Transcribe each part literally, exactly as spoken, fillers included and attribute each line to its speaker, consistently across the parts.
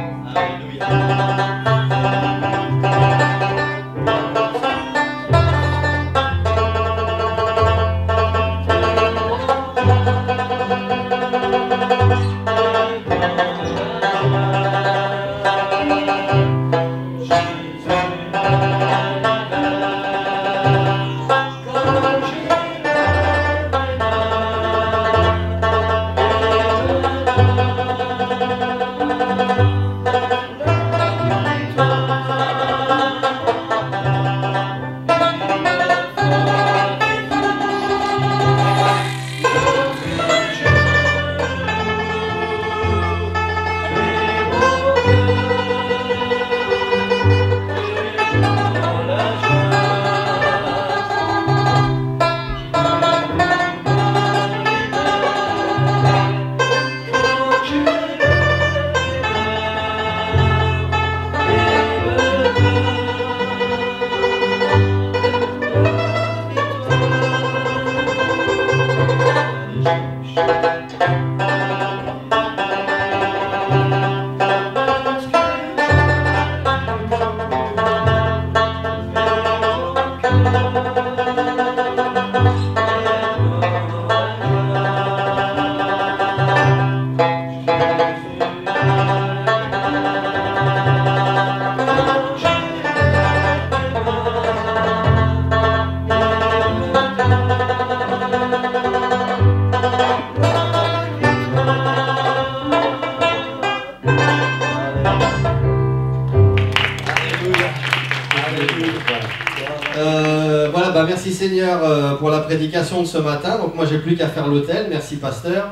Speaker 1: Euh, voilà, bah merci Seigneur euh, pour la prédication de ce matin. Donc moi j'ai plus qu'à faire l'autel. Merci pasteur.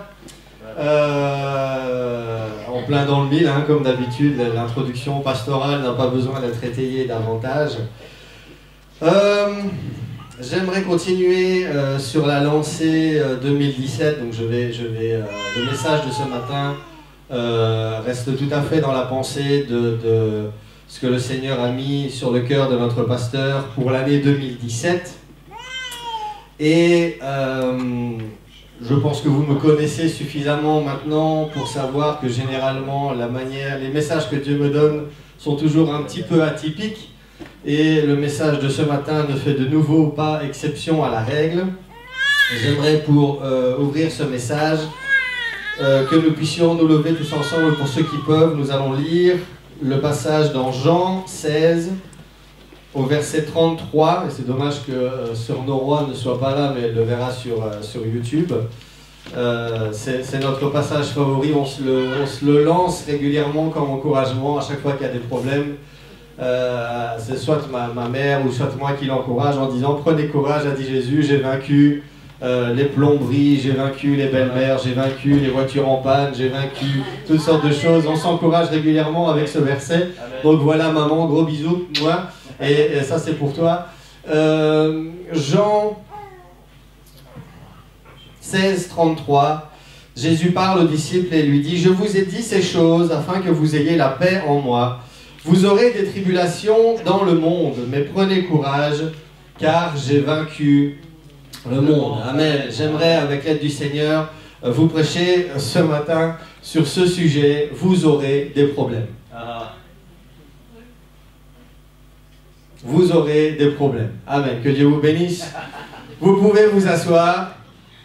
Speaker 1: Euh, en plein dans le mille, hein, comme d'habitude, l'introduction pastorale n'a pas besoin d'être étayée davantage. Euh, J'aimerais continuer euh, sur la lancée euh, deux mille dix-sept. Donc je vais, je vais, euh, le message de ce matin euh, reste tout à fait dans la pensée de, de ce que le Seigneur a mis sur le cœur de notre pasteur pour l'année deux mille dix-sept. Et euh, je pense que vous me connaissez suffisamment maintenant pour savoir que généralement la manière, les messages que Dieu me donne sont toujours un petit peu atypiques. Et le message de ce matin ne fait de nouveau pas exception à la règle. J'aimerais pour euh, ouvrir ce message euh, que nous puissions nous lever tous ensemble. Pour ceux qui peuvent, nous allons lire le passage dans Jean seize au verset trente-trois. Et c'est dommage que euh, Sœur Noroy ne soit pas là, mais elle le verra sur, euh, sur YouTube. Euh, c'est notre passage favori, on se, le, on se le lance régulièrement comme encouragement à chaque fois qu'il y a des problèmes. Euh, c'est soit ma, ma mère ou soit moi qui l'encourage en disant prenez courage, a dit Jésus, j'ai vaincu euh, les plomberies, j'ai vaincu les belles-mères, j'ai vaincu les voitures en panne, j'ai vaincu toutes sortes de choses. On s'encourage régulièrement avec ce verset. Donc voilà maman, gros bisous moi, et, et ça c'est pour toi. euh, Jean seize, trente-trois, Jésus parle aux disciples et lui dit: je vous ai dit ces choses afin que vous ayez la paix en moi. Vous aurez des tribulations dans le monde, mais prenez courage, car j'ai vaincu le monde. Amen. J'aimerais, avec l'aide du Seigneur, vous prêcher ce matin sur ce sujet. Vous aurez des problèmes. Vous aurez des problèmes. Amen. Que Dieu vous bénisse. Vous pouvez vous asseoir.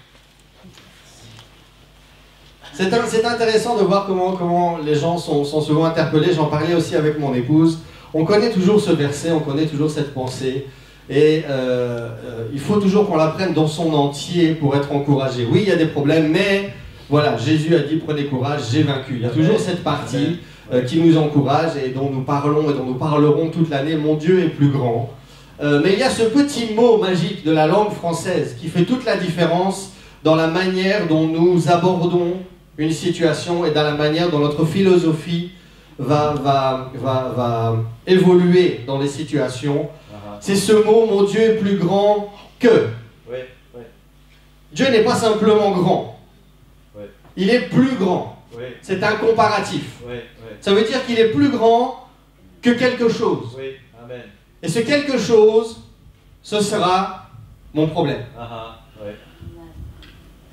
Speaker 1: C'est intéressant de voir comment, comment les gens sont, sont souvent interpellés. J'en parlais aussi avec mon épouse. On connaît toujours ce verset, on connaît toujours cette pensée. Et euh, euh, il faut toujours qu'on la prenne dans son entier pour être encouragé. Oui, il y a des problèmes, mais voilà, Jésus a dit prenez courage, j'ai vaincu. Il y a toujours cette partie euh, qui nous encourage et dont nous parlons et dont nous parlerons toute l'année. Mon Dieu est plus grand. Euh, mais il y a ce petit mot magique de la langue française qui fait toute la différence dans la manière dont nous abordons une situation et dans la manière dont notre philosophie va, va, va, va évoluer dans les situations. Uh-huh. C'est ce mot, mon Dieu est plus grand que. Oui, oui. Dieu n'est pas simplement grand. Oui. Il est plus grand. Oui. C'est un comparatif. Oui, oui. Ça veut dire qu'il est plus grand que quelque chose. Oui. Amen. Et ce quelque chose, ce sera mon problème. Uh-huh. Oui.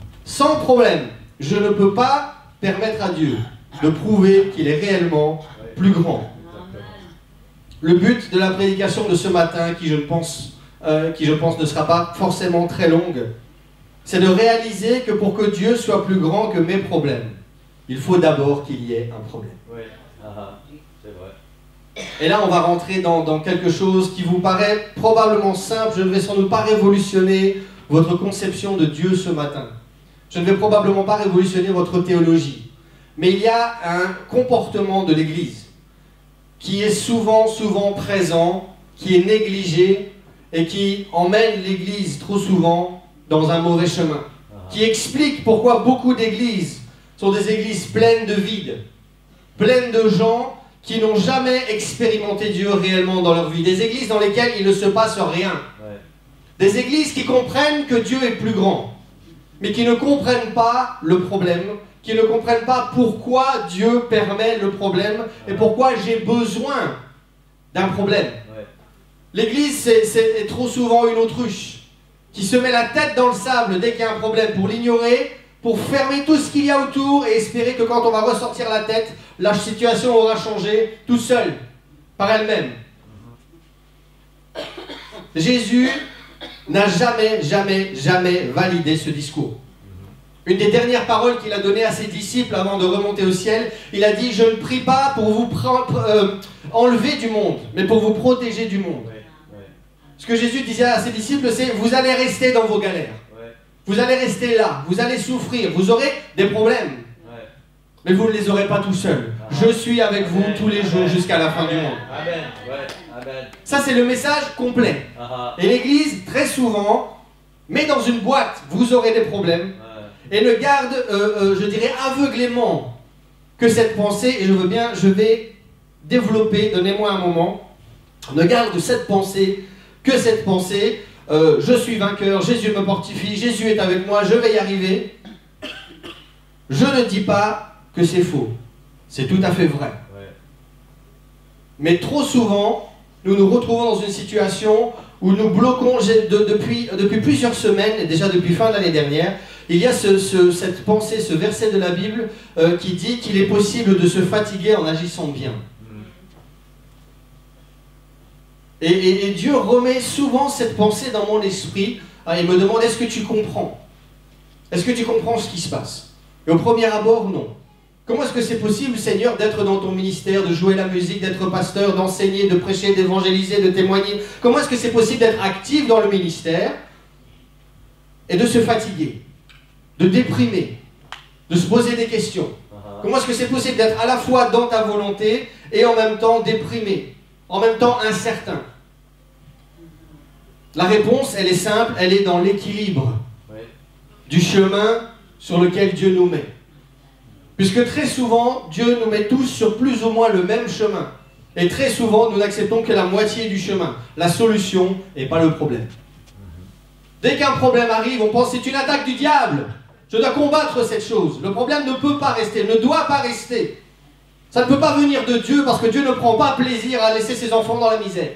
Speaker 1: Sans problème, je ne peux pas permettre à Dieu de prouver qu'il est réellement plus grand. Le but de la prédication de ce matin, qui je pense, euh, qui je pense ne sera pas forcément très longue, c'est de réaliser que pour que Dieu soit plus grand que mes problèmes, il faut d'abord qu'il y ait un problème.
Speaker 2: Oui, ah, c'est vrai.
Speaker 1: Et là, on va rentrer dans, dans quelque chose qui vous paraît probablement simple. Je ne vais sans doute pas révolutionner votre conception de Dieu ce matin. Je ne vais probablement pas révolutionner votre théologie. Mais il y a un comportement de l'Église qui est souvent, souvent présent, qui est négligé et qui emmène l'Église trop souvent dans un mauvais chemin. Qui explique pourquoi beaucoup d'églises sont des églises pleines de vide, pleines de gens qui n'ont jamais expérimenté Dieu réellement dans leur vie. Des églises dans lesquelles il ne se passe rien.
Speaker 2: Ouais.
Speaker 1: Des églises qui comprennent que Dieu est plus grand, mais qui ne comprennent pas le problème, qui ne comprennent pas pourquoi Dieu permet le problème et pourquoi j'ai besoin d'un problème.
Speaker 2: Ouais.
Speaker 1: L'église, c'est, c'est trop souvent une autruche qui se met la tête dans le sable dès qu'il y a un problème pour l'ignorer, pour fermer tout ce qu'il y a autour et espérer que quand on va ressortir la tête, la situation aura changé tout seul, par elle-même. Jésus n'a jamais, jamais, jamais validé ce discours. Une des dernières paroles qu'il a données à ses disciples avant de remonter au ciel, il a dit « Je ne prie pas pour vous prendre, euh, enlever du monde, mais pour vous protéger du monde. » Ce que Jésus disait à ses disciples, c'est « Vous allez rester dans vos galères. Vous allez rester là, vous allez souffrir, vous aurez des problèmes. Mais vous ne les aurez pas tout seuls. Je suis avec vous tous les jours jusqu'à la fin du monde. »
Speaker 2: Amen. Ouais. Amen.
Speaker 1: Ça, c'est le message complet. Et l'Église, très souvent, met dans une boîte « Vous aurez des problèmes. » Et ne garde, euh, euh, je dirais, aveuglément que cette pensée, et je veux bien, je vais développer, donnez-moi un moment, ne garde cette pensée, que cette pensée, euh, je suis vainqueur, Jésus me fortifie, Jésus est avec moi, je vais y arriver. Je ne dis pas que c'est faux, c'est tout à fait vrai.
Speaker 2: Ouais.
Speaker 1: Mais trop souvent, nous nous retrouvons dans une situation où nous bloquons de, depuis, depuis plusieurs semaines, et déjà depuis fin de l'année dernière, il y a ce, ce, cette pensée, ce verset de la Bible euh, qui dit qu'il est possible de se fatiguer en agissant bien. Et, et, et Dieu remet souvent cette pensée dans mon esprit. Ah, il me demande, est-ce que tu comprends? Est-ce que tu comprends ce qui se passe? Et au premier abord, non. Comment est-ce que c'est possible, Seigneur, d'être dans ton ministère, de jouer la musique, d'être pasteur, d'enseigner, de prêcher, d'évangéliser, de témoigner? Comment est-ce que c'est possible d'être actif dans le ministère et de se fatiguer, de déprimer, de se poser des questions? Uh-huh. Comment est-ce que c'est possible d'être à la fois dans ta volonté et en même temps déprimé, en même temps incertain? La réponse, elle est simple, elle est dans l'équilibre oui. du chemin sur lequel Dieu nous met. Puisque très souvent, Dieu nous met tous sur plus ou moins le même chemin. Et très souvent, nous n'acceptons que la moitié du chemin, la solution et pas le problème. Dès qu'un problème arrive, on pense que c'est une attaque du diable. Je dois combattre cette chose. Le problème ne peut pas rester, ne doit pas rester. Ça ne peut pas venir de Dieu parce que Dieu ne prend pas plaisir à laisser ses enfants dans la misère.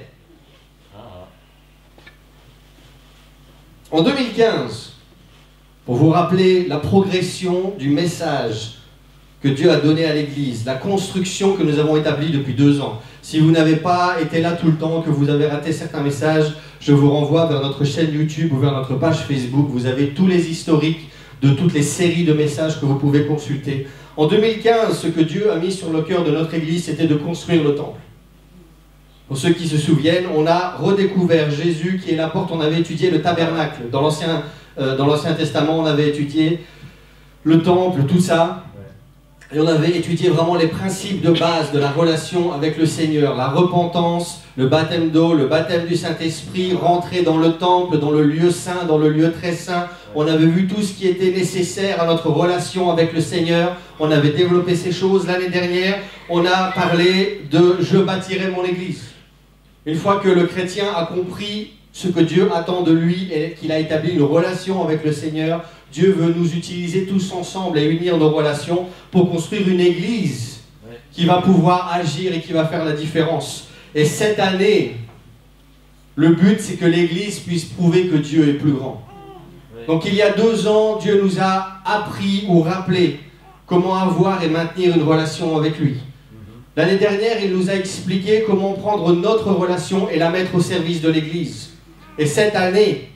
Speaker 1: En deux mille quinze, pour vous rappeler la progression du message que Dieu a donné à l'Église, la construction que nous avons établie depuis deux ans. Si vous n'avez pas été là tout le temps, que vous avez raté certains messages, je vous renvoie vers notre chaîne YouTube ou vers notre page Facebook. Vous avez tous les historiques de toutes les séries de messages que vous pouvez consulter. En deux mille quinze, ce que Dieu a mis sur le cœur de notre Église, c'était de construire le temple. Pour ceux qui se souviennent, on a redécouvert Jésus qui est la porte. On avait étudié le tabernacle. Dans l'Ancien euh, dans l'Ancien Testament, on avait étudié le temple, tout ça. Et on avait étudié vraiment les principes de base de la relation avec le Seigneur. La repentance, le baptême d'eau, le baptême du Saint-Esprit, rentrer dans le temple, dans le lieu saint, dans le lieu très saint. On avait vu tout ce qui était nécessaire à notre relation avec le Seigneur. On avait développé ces choses l'année dernière. On a parlé de « Je bâtirai mon Église ». Une fois que le chrétien a compris ce que Dieu attend de lui et qu'il a établi une relation avec le Seigneur, Dieu veut nous utiliser tous ensemble et unir nos relations pour construire une Église qui va pouvoir agir et qui va faire la différence. Et cette année, le but, c'est que l'Église puisse prouver que Dieu est plus grand. Donc il y a deux ans, Dieu nous a appris ou rappelé comment avoir et maintenir une relation avec lui. L'année dernière, il nous a expliqué comment prendre notre relation et la mettre au service de l'Église. Et cette année,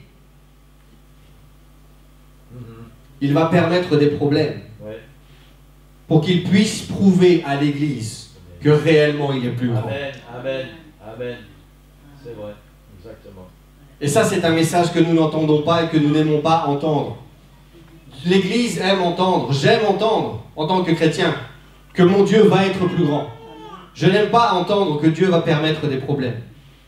Speaker 1: il va permettre des problèmes pour qu'il puisse prouver à l'Église que réellement il est plus grand.
Speaker 2: Amen, amen, amen. C'est vrai, exactement.
Speaker 1: Et ça, c'est un message que nous n'entendons pas et que nous n'aimons pas entendre. L'Église aime entendre, j'aime entendre, en tant que chrétien, que mon Dieu va être plus grand. Je n'aime pas entendre que Dieu va permettre des problèmes.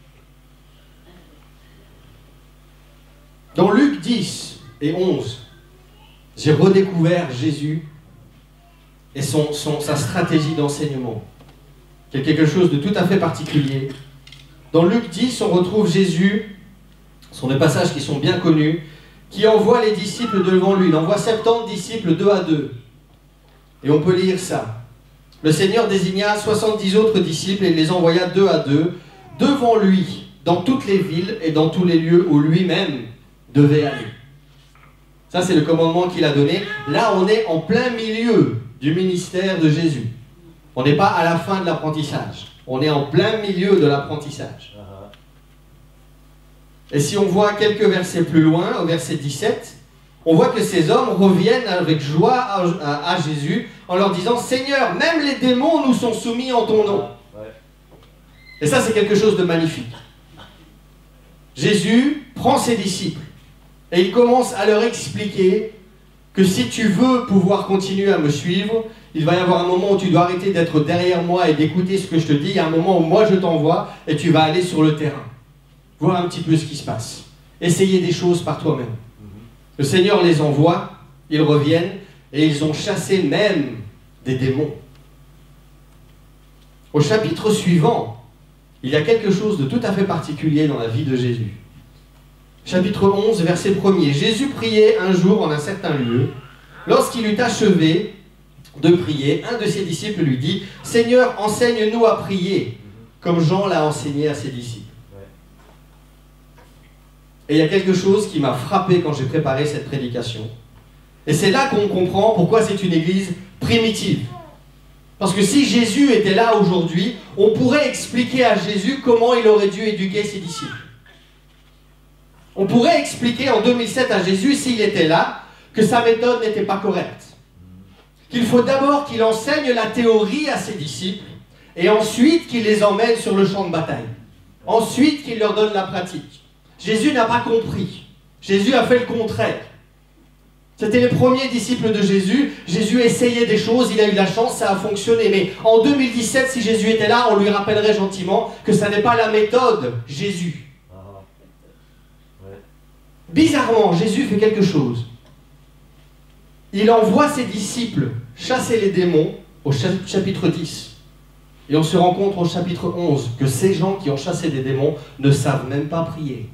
Speaker 1: Dans Luc dix et onze, j'ai redécouvert Jésus et son, son, sa stratégie d'enseignement, qui est quelque chose de tout à fait particulier. Dans Luc dix, on retrouve Jésus, ce sont des passages qui sont bien connus, qui envoie les disciples devant lui. Il envoie soixante-dix disciples deux à deux. Et on peut lire ça. Le Seigneur désigna soixante-dix autres disciples et les envoya deux à deux devant lui, dans toutes les villes et dans tous les lieux où lui-même devait aller. Ça, c'est le commandement qu'il a donné. Là, on est en plein milieu du ministère de Jésus. On n'est pas à la fin de l'apprentissage. On est en plein milieu de l'apprentissage. Et si on voit quelques versets plus loin, au verset dix-sept, on voit que ces hommes reviennent avec joie à, à, à Jésus en leur disant « Seigneur, même les démons nous sont soumis en ton nom. » Et ça, c'est quelque chose de magnifique. Jésus prend ses disciples et il commence à leur expliquer que si tu veux pouvoir continuer à me suivre, il va y avoir un moment où tu dois arrêter d'être derrière moi et d'écouter ce que je te dis. Il y a un moment où moi je t'envoie et tu vas aller sur le terrain. Voir un petit peu ce qui se passe. Essayer des choses par toi-même. Le Seigneur les envoie, ils reviennent et ils ont chassé même des démons. Au chapitre suivant, il y a quelque chose de tout à fait particulier dans la vie de Jésus. Chapitre onze, verset premier. Jésus priait un jour en un certain lieu. Lorsqu'il eut achevé de prier, un de ses disciples lui dit « Seigneur, enseigne-nous à prier, comme Jean l'a enseigné à ses disciples. » Et il y a quelque chose qui m'a frappé quand j'ai préparé cette prédication. Et c'est là qu'on comprend pourquoi c'est une église primitive. Parce que si Jésus était là aujourd'hui, on pourrait expliquer à Jésus comment il aurait dû éduquer ses disciples. On pourrait expliquer en deux mille sept à Jésus, s'il était là, que sa méthode n'était pas correcte. Qu'il faut d'abord qu'il enseigne la théorie à ses disciples, et ensuite qu'il les emmène sur le champ de bataille. Ensuite qu'il leur donne la pratique. Jésus n'a pas compris. Jésus a fait le contraire. C'était les premiers disciples de Jésus. Jésus essayait des choses, il a eu la chance, ça a fonctionné. Mais en deux mille dix-sept, si Jésus était là, on lui rappellerait gentiment que ça n'est pas la méthode Jésus. Bizarrement, Jésus fait quelque chose. Il envoie ses disciples chasser les démons au chapitre dix. Et on se rend compte au chapitre onze que ces gens qui ont chassé des démons ne savent même pas prier.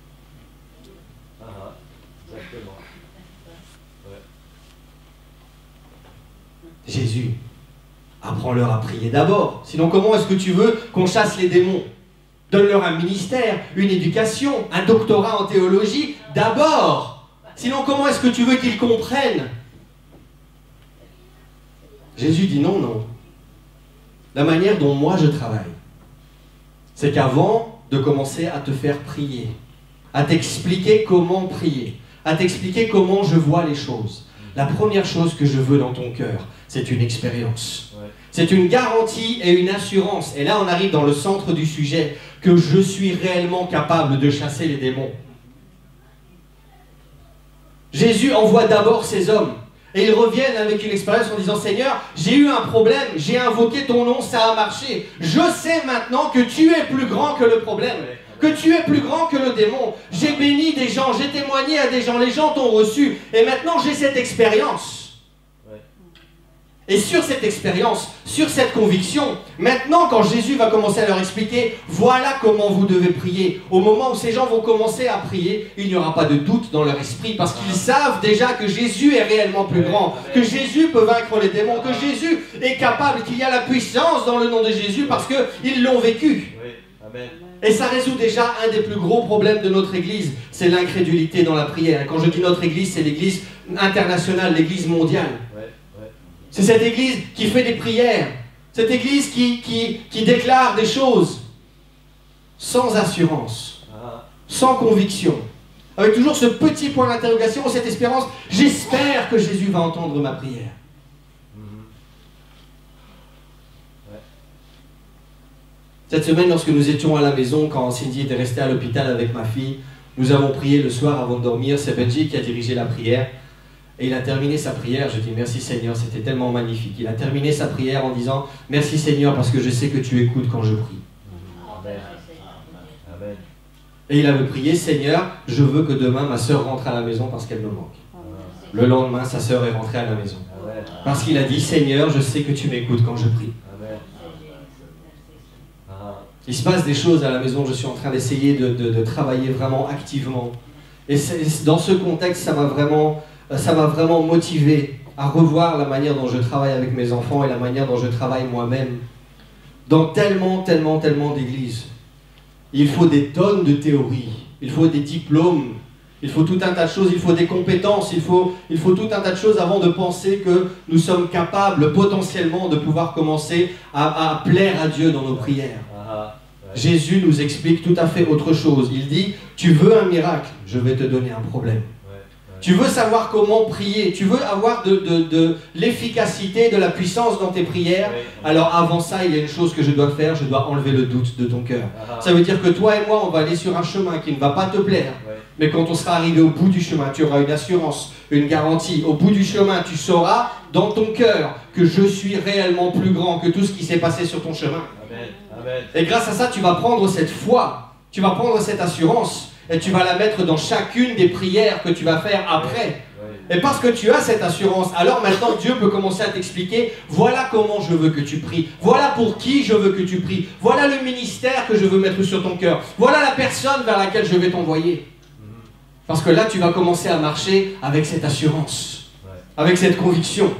Speaker 1: Jésus, apprends-leur à prier d'abord. Sinon, comment est-ce que tu veux qu'on chasse les démons? Donne-leur un ministère, une éducation, un doctorat en théologie, d'abord. Sinon, comment est-ce que tu veux qu'ils comprennent? Jésus dit non, non. La manière dont moi je travaille, c'est qu'avant de commencer à te faire prier, à t'expliquer comment prier, à t'expliquer comment je vois les choses, la première chose que je veux dans ton cœur, c'est une expérience. Ouais. C'est une garantie et une assurance. Et là, on arrive dans le centre du sujet, que je suis réellement capable de chasser les démons. Jésus envoie d'abord ces hommes. Et ils reviennent avec une expérience en disant « Seigneur, j'ai eu un problème, j'ai invoqué ton nom, ça a marché. Je sais maintenant que tu es plus grand que le problème. » que tu es plus grand que le démon. J'ai béni des gens, j'ai témoigné à des gens, les gens t'ont reçu, et maintenant j'ai cette expérience. Ouais. Et sur cette expérience, sur cette conviction, maintenant quand Jésus va commencer à leur expliquer, voilà comment vous devez prier, au moment où ces gens vont commencer à prier, il n'y aura pas de doute dans leur esprit, parce qu'ils savent déjà que Jésus est réellement plus grand, que Jésus peut vaincre les démons, que Jésus est capable, qu'il y a la puissance dans le nom de Jésus, parce qu'ils l'ont vécu. Amen. Et ça résout déjà un des plus gros problèmes de notre Église, c'est l'incrédulité dans la prière. Quand je dis notre Église, c'est l'Église internationale, l'Église mondiale. Ouais, ouais. C'est cette Église qui fait des prières Cette église qui, qui, qui déclare des choses sans assurance, sans conviction, avec toujours ce petit point d'interrogation, cette espérance, j'espère que Jésus va entendre ma prière. Cette semaine, lorsque nous étions à la maison, quand Cindy était restée à l'hôpital avec ma fille, nous avons prié le soir avant de dormir. C'est Benji qui a dirigé la prière. Et il a terminé sa prière. Je dis merci Seigneur, c'était tellement magnifique. Il a terminé sa prière en disant merci Seigneur parce que je sais que tu écoutes quand je prie.
Speaker 2: Amen. Amen.
Speaker 1: Et il avait prié Seigneur, je veux que demain ma sœur rentre à la maison parce qu'elle me manque. Le lendemain, sa sœur est rentrée à la maison.
Speaker 2: Amen.
Speaker 1: Parce qu'il a dit Seigneur, je sais que tu m'écoutes quand je prie.
Speaker 2: Amen.
Speaker 1: Il se passe des choses à la maison, je suis en train d'essayer de, de, de travailler vraiment activement. Et c'est, dans ce contexte, ça m'a vraiment, ça m'a vraiment motivé à revoir la manière dont je travaille avec mes enfants et la manière dont je travaille moi-même. Dans tellement, tellement, tellement d'églises, il faut des tonnes de théories, il faut des diplômes, il faut tout un tas de choses, il faut des compétences, il faut, il faut tout un tas de choses avant de penser que nous sommes capables potentiellement de pouvoir commencer à, à plaire à Dieu dans nos prières. Jésus nous explique tout à fait autre chose. Il dit, tu veux un miracle, je vais te donner un problème. Ouais, ouais. Tu veux savoir comment prier, tu veux avoir de, de, de l'efficacité, de la puissance dans tes prières, ouais, ouais. Alors avant ça, il y a une chose que je dois faire, je dois enlever le doute de ton cœur. Ah, ça veut dire que toi et moi, on va aller sur un chemin qui ne va pas te plaire. Ouais. Mais quand on sera arrivé au bout du chemin, tu auras une assurance, une garantie. Au bout du chemin, tu sauras dans ton cœur que je suis réellement plus grand que tout ce qui s'est passé sur ton chemin.
Speaker 2: Amen. Amen.
Speaker 1: Et grâce à ça, tu vas prendre cette foi, tu vas prendre cette assurance et tu vas la mettre dans chacune des prières que tu vas faire après. Et parce que tu as cette assurance, alors maintenant Dieu peut commencer à t'expliquer, voilà comment je veux que tu pries, voilà pour qui je veux que tu pries, voilà le ministère que je veux mettre sur ton cœur, voilà la personne vers laquelle je vais t'envoyer. Parce que là, tu vas commencer à marcher avec cette assurance, avec cette conviction.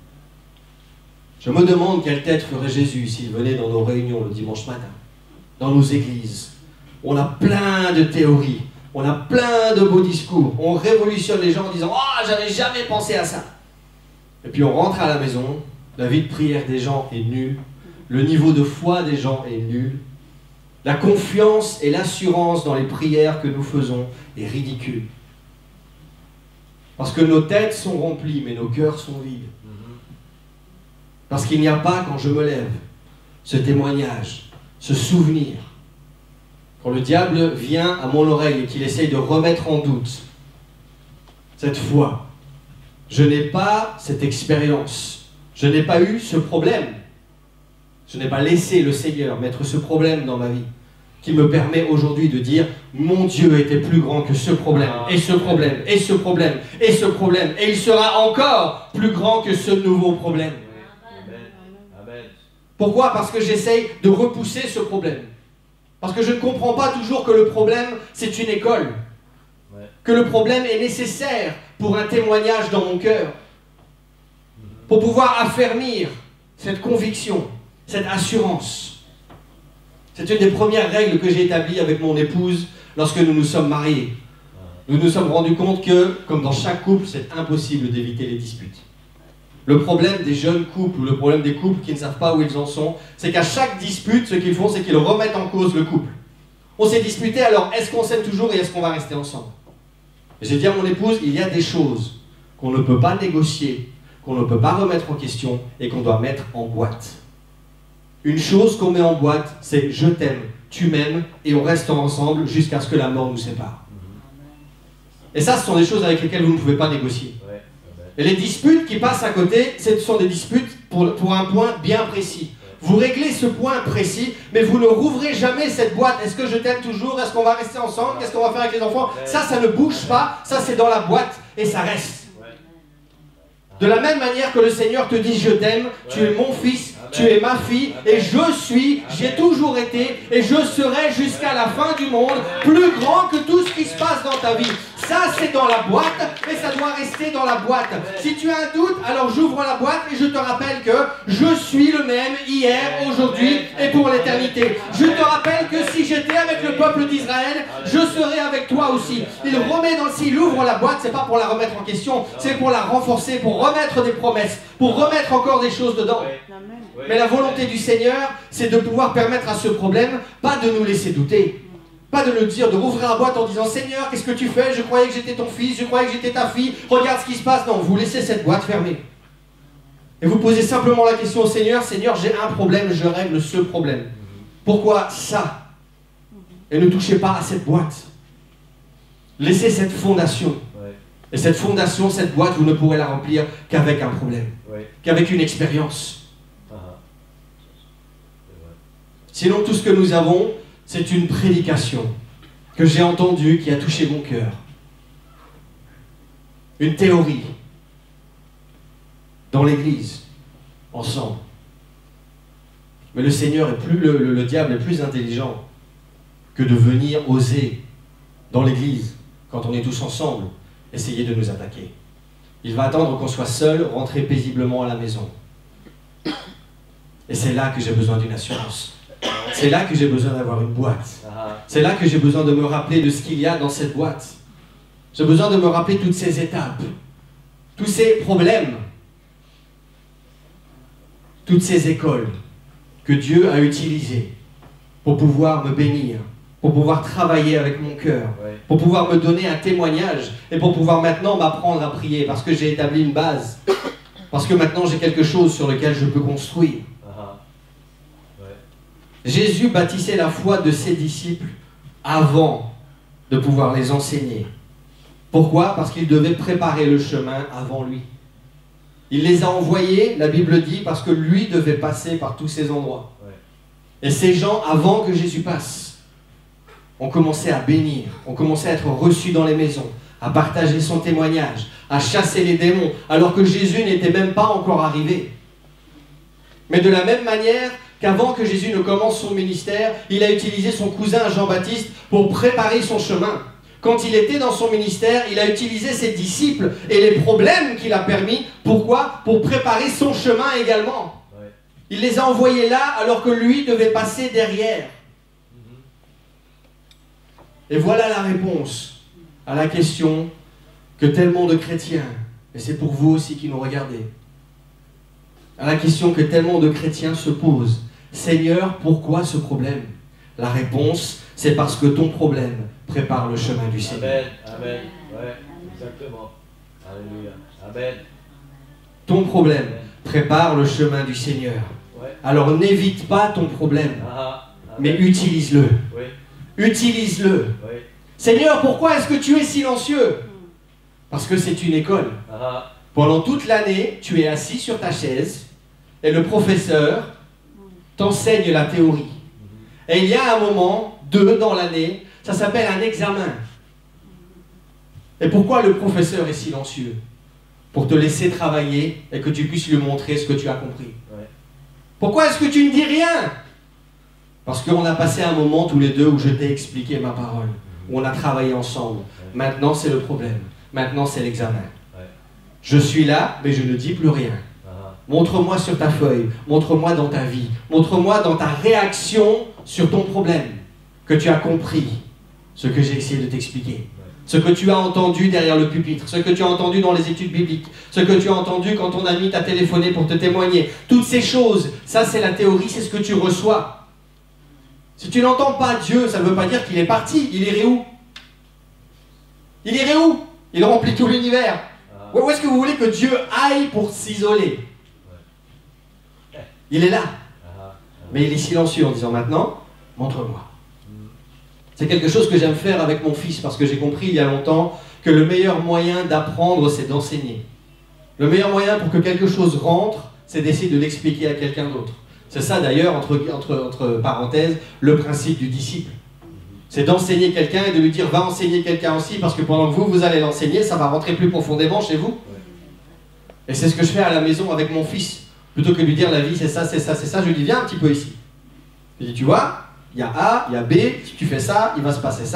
Speaker 1: Je me demande quelle tête ferait Jésus s'il venait dans nos réunions le dimanche matin, dans nos églises. On a plein de théories, on a plein de beaux discours, on révolutionne les gens en disant « Oh, j'avais jamais pensé à ça !» Et puis on rentre à la maison, la vie de prière des gens est nulle, le niveau de foi des gens est nul, la confiance et l'assurance dans les prières que nous faisons est ridicule. Parce que nos têtes sont remplies, mais nos cœurs sont vides. Parce qu'il n'y a pas, quand je me lève, ce témoignage, ce souvenir. Quand le diable vient à mon oreille et qu'il essaye de remettre en doute cette foi, je n'ai pas cette expérience, je n'ai pas eu ce problème, je n'ai pas laissé le Seigneur mettre ce problème dans ma vie, qui me permet aujourd'hui de dire « Mon Dieu était plus grand que ce problème, et ce problème, et ce problème, et ce problème, et il sera encore plus grand que ce nouveau problème. » Pourquoi? Parce que j'essaye de repousser ce problème. Parce que je ne comprends pas toujours que le problème, c'est une école. Ouais. Que le problème est nécessaire pour un témoignage dans mon cœur. Pour pouvoir affermir cette conviction, cette assurance. C'est une des premières règles que j'ai établies avec mon épouse lorsque nous nous sommes mariés. Nous nous sommes rendus compte que, comme dans chaque couple, c'est impossible d'éviter les disputes. Le problème des jeunes couples ou le problème des couples qui ne savent pas où ils en sont, c'est qu'à chaque dispute, ce qu'ils font, c'est qu'ils remettent en cause le couple. On s'est disputé, alors est-ce qu'on s'aime toujours et est-ce qu'on va rester ensemble? J'ai dit à mon épouse, il y a des choses qu'on ne peut pas négocier, qu'on ne peut pas remettre en question et qu'on doit mettre en boîte. Une chose qu'on met en boîte, c'est je t'aime, tu m'aimes et on reste ensemble jusqu'à ce que la mort nous sépare. Et ça, ce sont des choses avec lesquelles vous ne pouvez pas négocier. Et les disputes qui passent à côté, ce sont des disputes pour, pour un point bien précis. Vous réglez ce point précis, mais vous ne rouvrez jamais cette boîte. Est-ce que je t'aime toujours? Est-ce qu'on va rester ensemble? Qu'est-ce qu'on va faire avec les enfants? Ça, ça ne bouge pas. Ça, c'est dans la boîte et ça reste. De la même manière que le Seigneur te dit « Je t'aime, tu es mon fils, tu es ma fille, et je suis, j'ai toujours été, et je serai jusqu'à la fin du monde, plus grand que tout ce qui se passe dans ta vie. » ça c'est dans la boîte et ça doit rester dans la boîte. Si tu as un doute, alors j'ouvre la boîte et je te rappelle que je suis le même hier, aujourd'hui et pour l'éternité. Je te rappelle que si j'étais avec le peuple d'Israël, je serai avec toi aussi. Il remet dans le s'il ouvre la boîte, c'est pas pour la remettre en question, c'est pour la renforcer, pour remettre des promesses, pour remettre encore des choses dedans. Mais la volonté du Seigneur, c'est de pouvoir permettre à ce problème, pas de nous laisser douter, pas de nous dire, de rouvrir la boîte en disant « Seigneur, qu'est-ce que tu fais? Je croyais que j'étais ton fils, je croyais que j'étais ta fille, regarde ce qui se passe. » Non, vous laissez cette boîte fermée. Et vous posez simplement la question au Seigneur, « Seigneur, j'ai un problème, je règle ce problème. Pourquoi ça ?» Et ne touchez pas à cette boîte. Laissez cette fondation. Et cette fondation, cette boîte, vous ne pourrez la remplir qu'avec un problème, qu'avec une expérience. Sinon, tout ce que nous avons, c'est une prédication que j'ai entendue, qui a touché mon cœur. Une théorie dans l'église, ensemble. Mais le Seigneur est plus, le, le, le diable est plus intelligent que de venir oser dans l'église, quand on est tous ensemble, essayer de nous attaquer. Il va attendre qu'on soit seul, rentrer paisiblement à la maison. Et c'est là que j'ai besoin d'une assurance. C'est là que j'ai besoin d'avoir une boîte. C'est là que j'ai besoin de me rappeler de ce qu'il y a dans cette boîte. J'ai besoin de me rappeler toutes ces étapes, tous ces problèmes, toutes ces écoles que Dieu a utilisées pour pouvoir me bénir, pour pouvoir travailler avec mon cœur, pour pouvoir me donner un témoignage et pour pouvoir maintenant m'apprendre à prier parce que j'ai établi une base, parce que maintenant j'ai quelque chose sur lequel je peux construire. Jésus bâtissait la foi de ses disciples avant de pouvoir les enseigner. Pourquoi? Parce qu'il devait préparer le chemin avant lui. Il les a envoyés, la Bible dit, parce que lui devait passer par tous ces endroits. Et ces gens, avant que Jésus passe, ont commencé à bénir, ont commencé à être reçus dans les maisons, à partager son témoignage, à chasser les démons, alors que Jésus n'était même pas encore arrivé. Mais de la même manière qu'avant que Jésus ne commence son ministère, il a utilisé son cousin Jean-Baptiste pour préparer son chemin. Quand il était dans son ministère, il a utilisé ses disciples et les problèmes qu'il a permis. Pourquoi? Pour préparer son chemin également. Ouais. Il les a envoyés là alors que lui devait passer derrière. Mm-hmm. Et voilà la réponse à la question que tellement de chrétiens, et c'est pour vous aussi qui nous regardez, à la question que tellement de chrétiens se posent. Seigneur, pourquoi ce problème? La réponse, c'est parce que ton problème prépare le chemin du Seigneur.
Speaker 2: Amen, amen, ouais, exactement. Alléluia, amen.
Speaker 1: Ton problème amen. Prépare le chemin du Seigneur. Ouais. Alors n'évite pas ton problème, ah, mais utilise-le. Oui. Utilise-le. Oui. Seigneur, pourquoi est-ce que tu es silencieux? Parce que c'est une école. Ah. Pendant toute l'année, tu es assis sur ta chaise et le professeur t'enseigne la théorie. Et il y a un moment, deux dans l'année, ça s'appelle un examen. Et pourquoi le professeur est silencieux? Pour te laisser travailler et que tu puisses lui montrer ce que tu as compris. Ouais. Pourquoi est-ce que tu ne dis rien? Parce qu'on a passé un moment tous les deux où je t'ai expliqué ma parole, où on a travaillé ensemble. Ouais. Maintenant, c'est le problème. Maintenant, c'est l'examen. Ouais. Je suis là, mais je ne dis plus rien. Montre-moi sur ta feuille, montre-moi dans ta vie, montre-moi dans ta réaction sur ton problème, que tu as compris ce que j'ai essayé de t'expliquer, ce que tu as entendu derrière le pupitre, ce que tu as entendu dans les études bibliques, ce que tu as entendu quand ton ami t'a téléphoné pour te témoigner. Toutes ces choses, ça c'est la théorie, c'est ce que tu reçois. Si tu n'entends pas Dieu, ça ne veut pas dire qu'il est parti, il irait où? Il irait où? Il remplit tout l'univers. Où est-ce que vous voulez que Dieu aille pour s'isoler? Il est là, mais il est silencieux en disant maintenant, montre-moi. C'est quelque chose que j'aime faire avec mon fils parce que j'ai compris il y a longtemps que le meilleur moyen d'apprendre, c'est d'enseigner. Le meilleur moyen pour que quelque chose rentre, c'est d'essayer de l'expliquer à quelqu'un d'autre. C'est ça d'ailleurs, entre, entre, entre parenthèses, le principe du disciple. C'est d'enseigner quelqu'un et de lui dire va enseigner quelqu'un aussi parce que pendant que vous, vous allez l'enseigner, ça va rentrer plus profondément chez vous. Et c'est ce que je fais à la maison avec mon fils. Plutôt que de lui dire la vie c'est ça, c'est ça, c'est ça, je lui dis viens un petit peu ici. Je lui dis tu vois, il y a A, il y a B, si tu fais ça, il va se passer ça,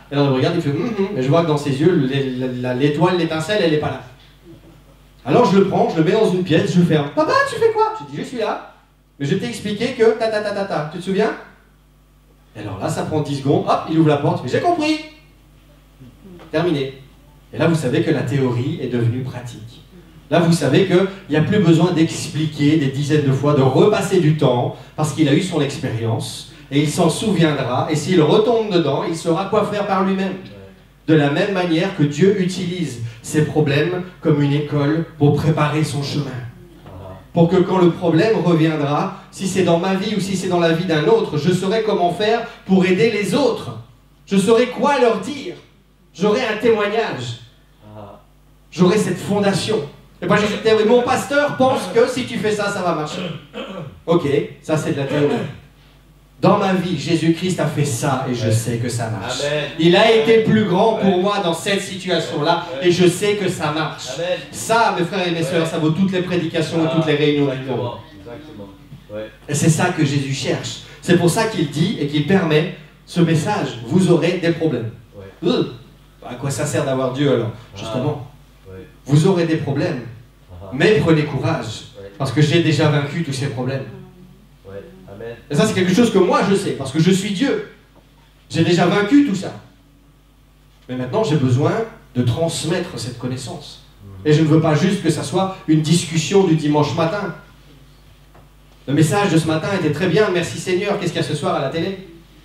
Speaker 1: Et alors il me regarde, il fait hum, hum, mais je vois que dans ses yeux, l'étoile, l'étincelle, elle n'est pas là. Alors je le prends, je le mets dans une pièce, je ferme. Papa, tu fais quoi? Je dis, je suis là. Mais je t'ai expliqué que ta ta ta ta ta. Tu te souviens? Et alors là, ça prend dix secondes, hop, il ouvre la porte, mais j'ai compris. Terminé. Et là, vous savez que la théorie est devenue pratique. Là, vous savez qu'il n'y a plus besoin d'expliquer des dizaines de fois, de repasser du temps, parce qu'il a eu son expérience, et il s'en souviendra, et s'il retombe dedans, il saura quoi faire par lui-même. De la même manière que Dieu utilise ses problèmes comme une école pour préparer son chemin. Pour que quand le problème reviendra, si c'est dans ma vie ou si c'est dans la vie d'un autre, je saurai comment faire pour aider les autres. Je saurai quoi leur dire. J'aurai un témoignage. J'aurai cette fondation. Et pas juste une théorie. Mon pasteur pense que si tu fais ça, ça va marcher. Ok, ça c'est de la théorie. Dans ma vie, Jésus-Christ a fait ça et je sais que ça marche.
Speaker 2: Amen.
Speaker 1: Il a été plus grand pour moi dans cette situation-là et je sais que ça marche.
Speaker 2: Amen.
Speaker 1: Ça, mes frères et mes sœurs, ça vaut toutes les prédications et toutes les réunions du monde.
Speaker 2: Exactement. Ouais.
Speaker 1: Et c'est ça que Jésus cherche. C'est pour ça qu'il dit et qu'il permet ce message. Vous aurez des problèmes.
Speaker 2: Ouais.
Speaker 1: Euh, à quoi ça sert d'avoir Dieu alors? Justement.
Speaker 2: Ouais.
Speaker 1: Vous aurez des problèmes. Mais prenez courage.
Speaker 2: Ouais.
Speaker 1: Parce que j'ai déjà vaincu tous ces problèmes.
Speaker 2: Ouais. Amen.
Speaker 1: Et ça, c'est quelque chose que moi je sais. Parce que je suis Dieu. J'ai déjà vaincu tout ça. Mais maintenant, j'ai besoin de transmettre cette connaissance. Et je ne veux pas juste que ça soit une discussion du dimanche matin. Le message de ce matin était très bien. Merci Seigneur. Qu'est-ce qu'il y a ce soir à la télé?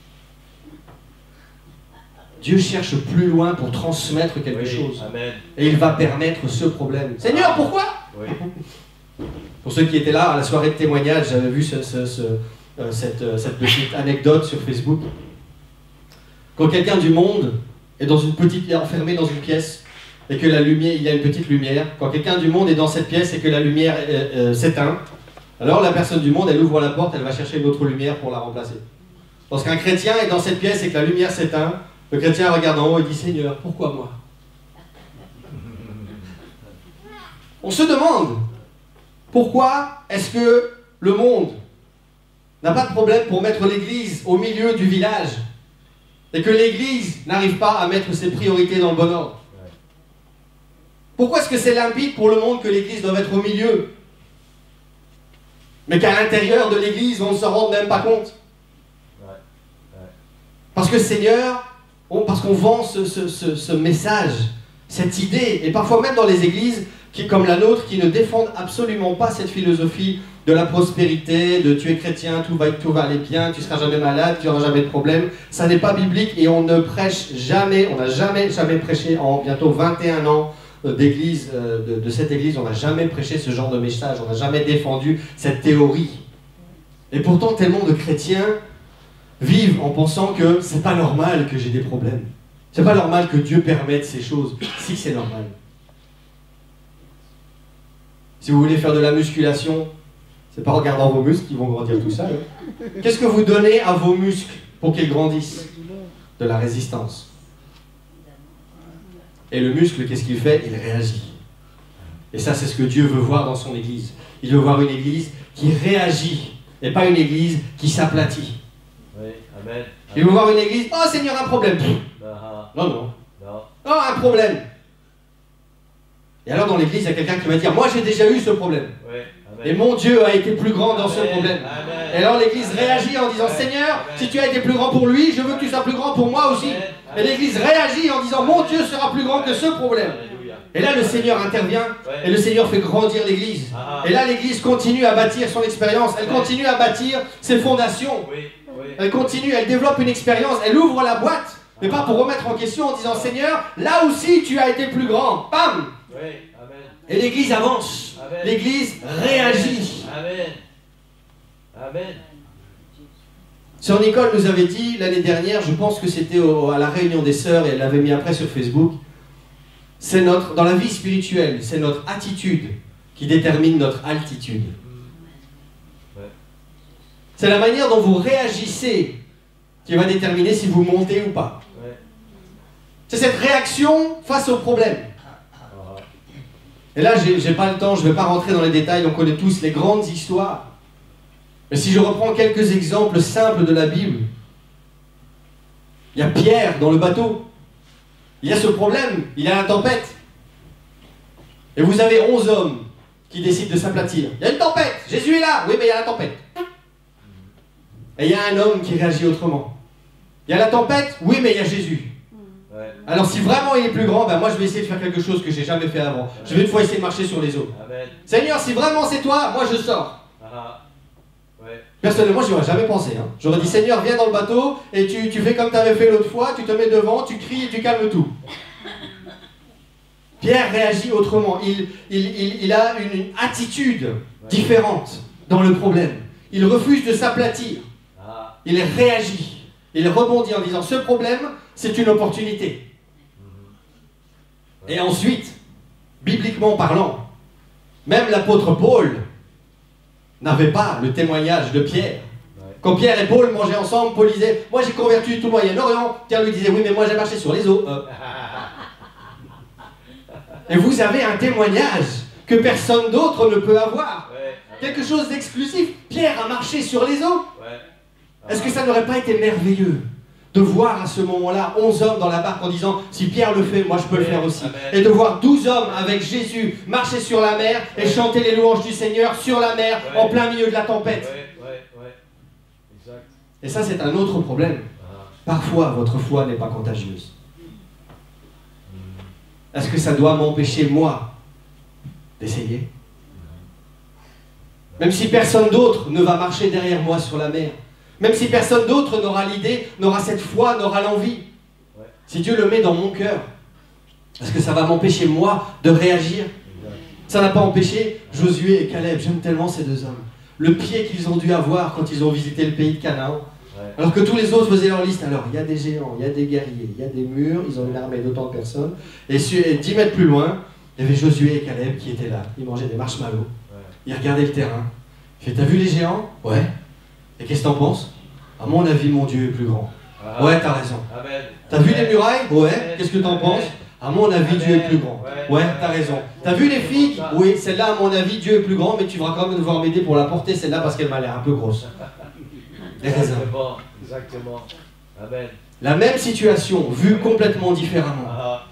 Speaker 1: Dieu cherche plus loin pour transmettre quelque
Speaker 2: Oui,
Speaker 1: chose.
Speaker 2: Amen.
Speaker 1: Et il va permettre ce problème. Seigneur, pourquoi?
Speaker 2: Oui.
Speaker 1: Pour ceux qui étaient là à la soirée de témoignage, j'avais vu ce, ce, ce, euh, cette, euh, cette petite anecdote sur Facebook. Quand quelqu'un du monde est dans une petite, est enfermé dans une pièce et que la lumière, il y a une petite lumière, quand quelqu'un du monde est dans cette pièce et que la lumière euh, euh, s'éteint, alors la personne du monde, elle ouvre la porte, elle va chercher une autre lumière pour la remplacer. Lorsqu'un chrétien est dans cette pièce et que la lumière s'éteint, le chrétien regarde en haut et dit « Seigneur, pourquoi moi ?» On se demande, pourquoi est-ce que le monde n'a pas de problème pour mettre l'église au milieu du village et que l'église n'arrive pas à mettre ses priorités dans le bon ordre? Pourquoi est-ce que c'est limpide pour le monde que l'église doit être au milieu, mais qu'à l'intérieur de l'église, on ne se rende même pas compte? Parce que Seigneur, on, parce qu'on vend ce, ce, ce, ce message, cette idée, et parfois même dans les églises qui, comme la nôtre, qui ne défendent absolument pas cette philosophie de la prospérité, de tu es chrétien, tout va, tout va aller bien, tu ne seras jamais malade, tu n'auras jamais de problème. Ça n'est pas biblique et on ne prêche jamais, on n'a jamais, jamais prêché en bientôt vingt et un ans d'église, de, de cette église, on n'a jamais prêché ce genre de message, on n'a jamais défendu cette théorie. Et pourtant, tellement de chrétiens vivent en pensant que c'est pas normal que j'ai des problèmes. C'est pas normal que Dieu permette ces choses. Si, c'est normal. Si vous voulez faire de la musculation, c'est pas en regardant vos muscles qu'ils vont grandir tout seuls. Hein. Qu'est-ce que vous donnez à vos muscles pour qu'ils grandissent? De la résistance. Et le muscle, qu'est-ce qu'il fait? Il réagit. Et ça, c'est ce que Dieu veut voir dans son église. Il veut voir une église qui réagit, et pas une église qui s'aplatit.
Speaker 2: Oui, amen.
Speaker 1: Il veut voir une église, oh Seigneur, un problème.
Speaker 2: Uh-huh.
Speaker 1: Non, non.
Speaker 2: Non.
Speaker 1: Oh, un problème. Et alors dans l'église, il y a quelqu'un qui va dire, moi j'ai déjà eu ce problème.
Speaker 2: Oui, amen.
Speaker 1: Et mon Dieu a été plus grand dans
Speaker 2: Amen.
Speaker 1: ce problème.
Speaker 2: Amen.
Speaker 1: Et alors l'église
Speaker 2: Amen.
Speaker 1: réagit en disant,
Speaker 2: Amen.
Speaker 1: Seigneur,
Speaker 2: Amen.
Speaker 1: si tu as été plus grand pour lui, je veux que tu sois plus grand pour moi aussi.
Speaker 2: Amen.
Speaker 1: Et l'église réagit en disant, mon Dieu sera plus grand que ce problème.
Speaker 2: Alléluia.
Speaker 1: Et là le Seigneur intervient,
Speaker 2: Ouais.
Speaker 1: et le Seigneur fait grandir l'église.
Speaker 2: Ah.
Speaker 1: Et là l'église continue à bâtir son expérience, elle
Speaker 2: Ouais.
Speaker 1: continue à bâtir ses fondations.
Speaker 2: Oui, oui.
Speaker 1: Elle continue, elle développe une expérience, elle ouvre la boîte, mais pas pour remettre en question en disant, Seigneur, là aussi tu as été plus grand. Bam!
Speaker 2: Oui, amen.
Speaker 1: Et l'église avance,
Speaker 2: Amen.
Speaker 1: l'église réagit.
Speaker 2: Amen. Amen.
Speaker 1: Sœur Nicole nous avait dit l'année dernière, je pense que c'était au- à la réunion des sœurs, et elle l'avait mis après sur Facebook, c'est notre, dans la vie spirituelle, c'est notre attitude qui détermine notre altitude.
Speaker 2: Ouais.
Speaker 1: C'est la manière dont vous réagissez qui va déterminer si vous montez ou pas.
Speaker 2: Ouais.
Speaker 1: C'est cette réaction face au problème.
Speaker 2: Ah.
Speaker 1: Et là, j'ai j'ai pas le temps, je ne vais pas rentrer dans les détails, on connaît tous les grandes histoires. Mais si je reprends quelques exemples simples de la Bible, il y a Pierre dans le bateau. Il y a ce problème, il y a la tempête. Et vous avez onze hommes qui décident de s'aplatir. Il y a une tempête, Jésus est là, oui mais il y a la tempête. Et il y a un homme qui réagit autrement. Il y a la tempête, oui mais il y a Jésus.
Speaker 2: Ouais.
Speaker 1: Alors si vraiment il est plus grand, ben moi je vais essayer de faire quelque chose que j'ai jamais fait avant. Je vais une fois essayer de marcher sur les eaux.
Speaker 2: Amen.
Speaker 1: Seigneur, si vraiment c'est toi, moi je sors.
Speaker 2: Ah. Ouais.
Speaker 1: Personnellement, j'y aurais jamais pensé. Hein. J'aurais dit, Seigneur, viens dans le bateau et tu, tu fais comme tu avais fait l'autre fois, tu te mets devant, tu cries et tu calmes tout. Pierre réagit autrement. Il, il, il, il a une, une attitude différente dans le problème. Il refuse de s'aplatir.
Speaker 2: Ah.
Speaker 1: Il réagit. Il rebondit en disant, ce problème, c'est une opportunité. Et ensuite, bibliquement parlant, même l'apôtre Paul n'avait pas le témoignage de Pierre.
Speaker 2: Ouais.
Speaker 1: Quand Pierre et Paul mangeaient ensemble, Paul disait, moi j'ai converti tout le Moyen-Orient. Pierre lui disait, oui mais moi j'ai marché sur les eaux. Euh. Et vous avez un témoignage que personne d'autre ne peut avoir.
Speaker 2: Ouais.
Speaker 1: Quelque chose d'exclusif. Pierre a marché sur les eaux.
Speaker 2: Ouais.
Speaker 1: Est-ce que ça n'aurait pas été merveilleux de voir à ce moment-là onze hommes dans la barque en disant, si Pierre le fait, moi je peux le faire aussi.
Speaker 2: Amen.
Speaker 1: Et de voir douze hommes avec Jésus marcher sur la mer et chanter les louanges du Seigneur sur la mer,
Speaker 2: Ouais.
Speaker 1: en plein milieu de la tempête.
Speaker 2: Ouais, ouais, ouais. Exact.
Speaker 1: Et ça, c'est un autre problème.
Speaker 2: Ah.
Speaker 1: Parfois, votre foi n'est pas contagieuse. Est-ce que ça doit m'empêcher, moi, d'essayer? Même si personne d'autre ne va marcher derrière moi sur la mer, même si personne d'autre n'aura l'idée, n'aura cette foi, n'aura l'envie,
Speaker 2: Ouais.
Speaker 1: si Dieu le met dans mon cœur, est-ce que ça va m'empêcher, moi, de réagir?
Speaker 2: Exact.
Speaker 1: Ça n'a pas empêché Josué et Caleb, j'aime tellement ces deux hommes. Le pied qu'ils ont dû avoir quand ils ont visité le pays de Canaan,
Speaker 2: Ouais.
Speaker 1: alors que tous les autres faisaient leur liste. Alors, il y a des géants, il y a des guerriers, il y a des murs, ils ont une armée d'autant de personnes. Et dix mètres plus loin, il y avait Josué et Caleb qui étaient là. Ils mangeaient des marshmallows.
Speaker 2: Ouais.
Speaker 1: Ils regardaient le terrain. Il fait, t'as vu les géants? Ouais. Et qu'est-ce que t'en penses? À mon avis, mon Dieu est plus grand.
Speaker 2: Ah.
Speaker 1: Ouais, t'as raison.
Speaker 2: Amen.
Speaker 1: T'as vu
Speaker 2: Amen.
Speaker 1: les murailles? Ouais.
Speaker 2: Amen.
Speaker 1: Qu'est-ce que t'en
Speaker 2: Amen.
Speaker 1: penses? À mon avis, Dieu est plus grand.
Speaker 2: Ouais.
Speaker 1: Ouais, t'as raison. T'as vu les figues?
Speaker 2: Ça.
Speaker 1: Oui, celle-là, à mon avis, Dieu est plus grand, mais tu vas quand même devoir m'aider pour la porter, celle-là, parce qu'elle m'a l'air un peu grosse. Les raisins.
Speaker 2: Exactement. Exactement. Amen.
Speaker 1: La même situation, vue complètement différemment.
Speaker 2: Ah.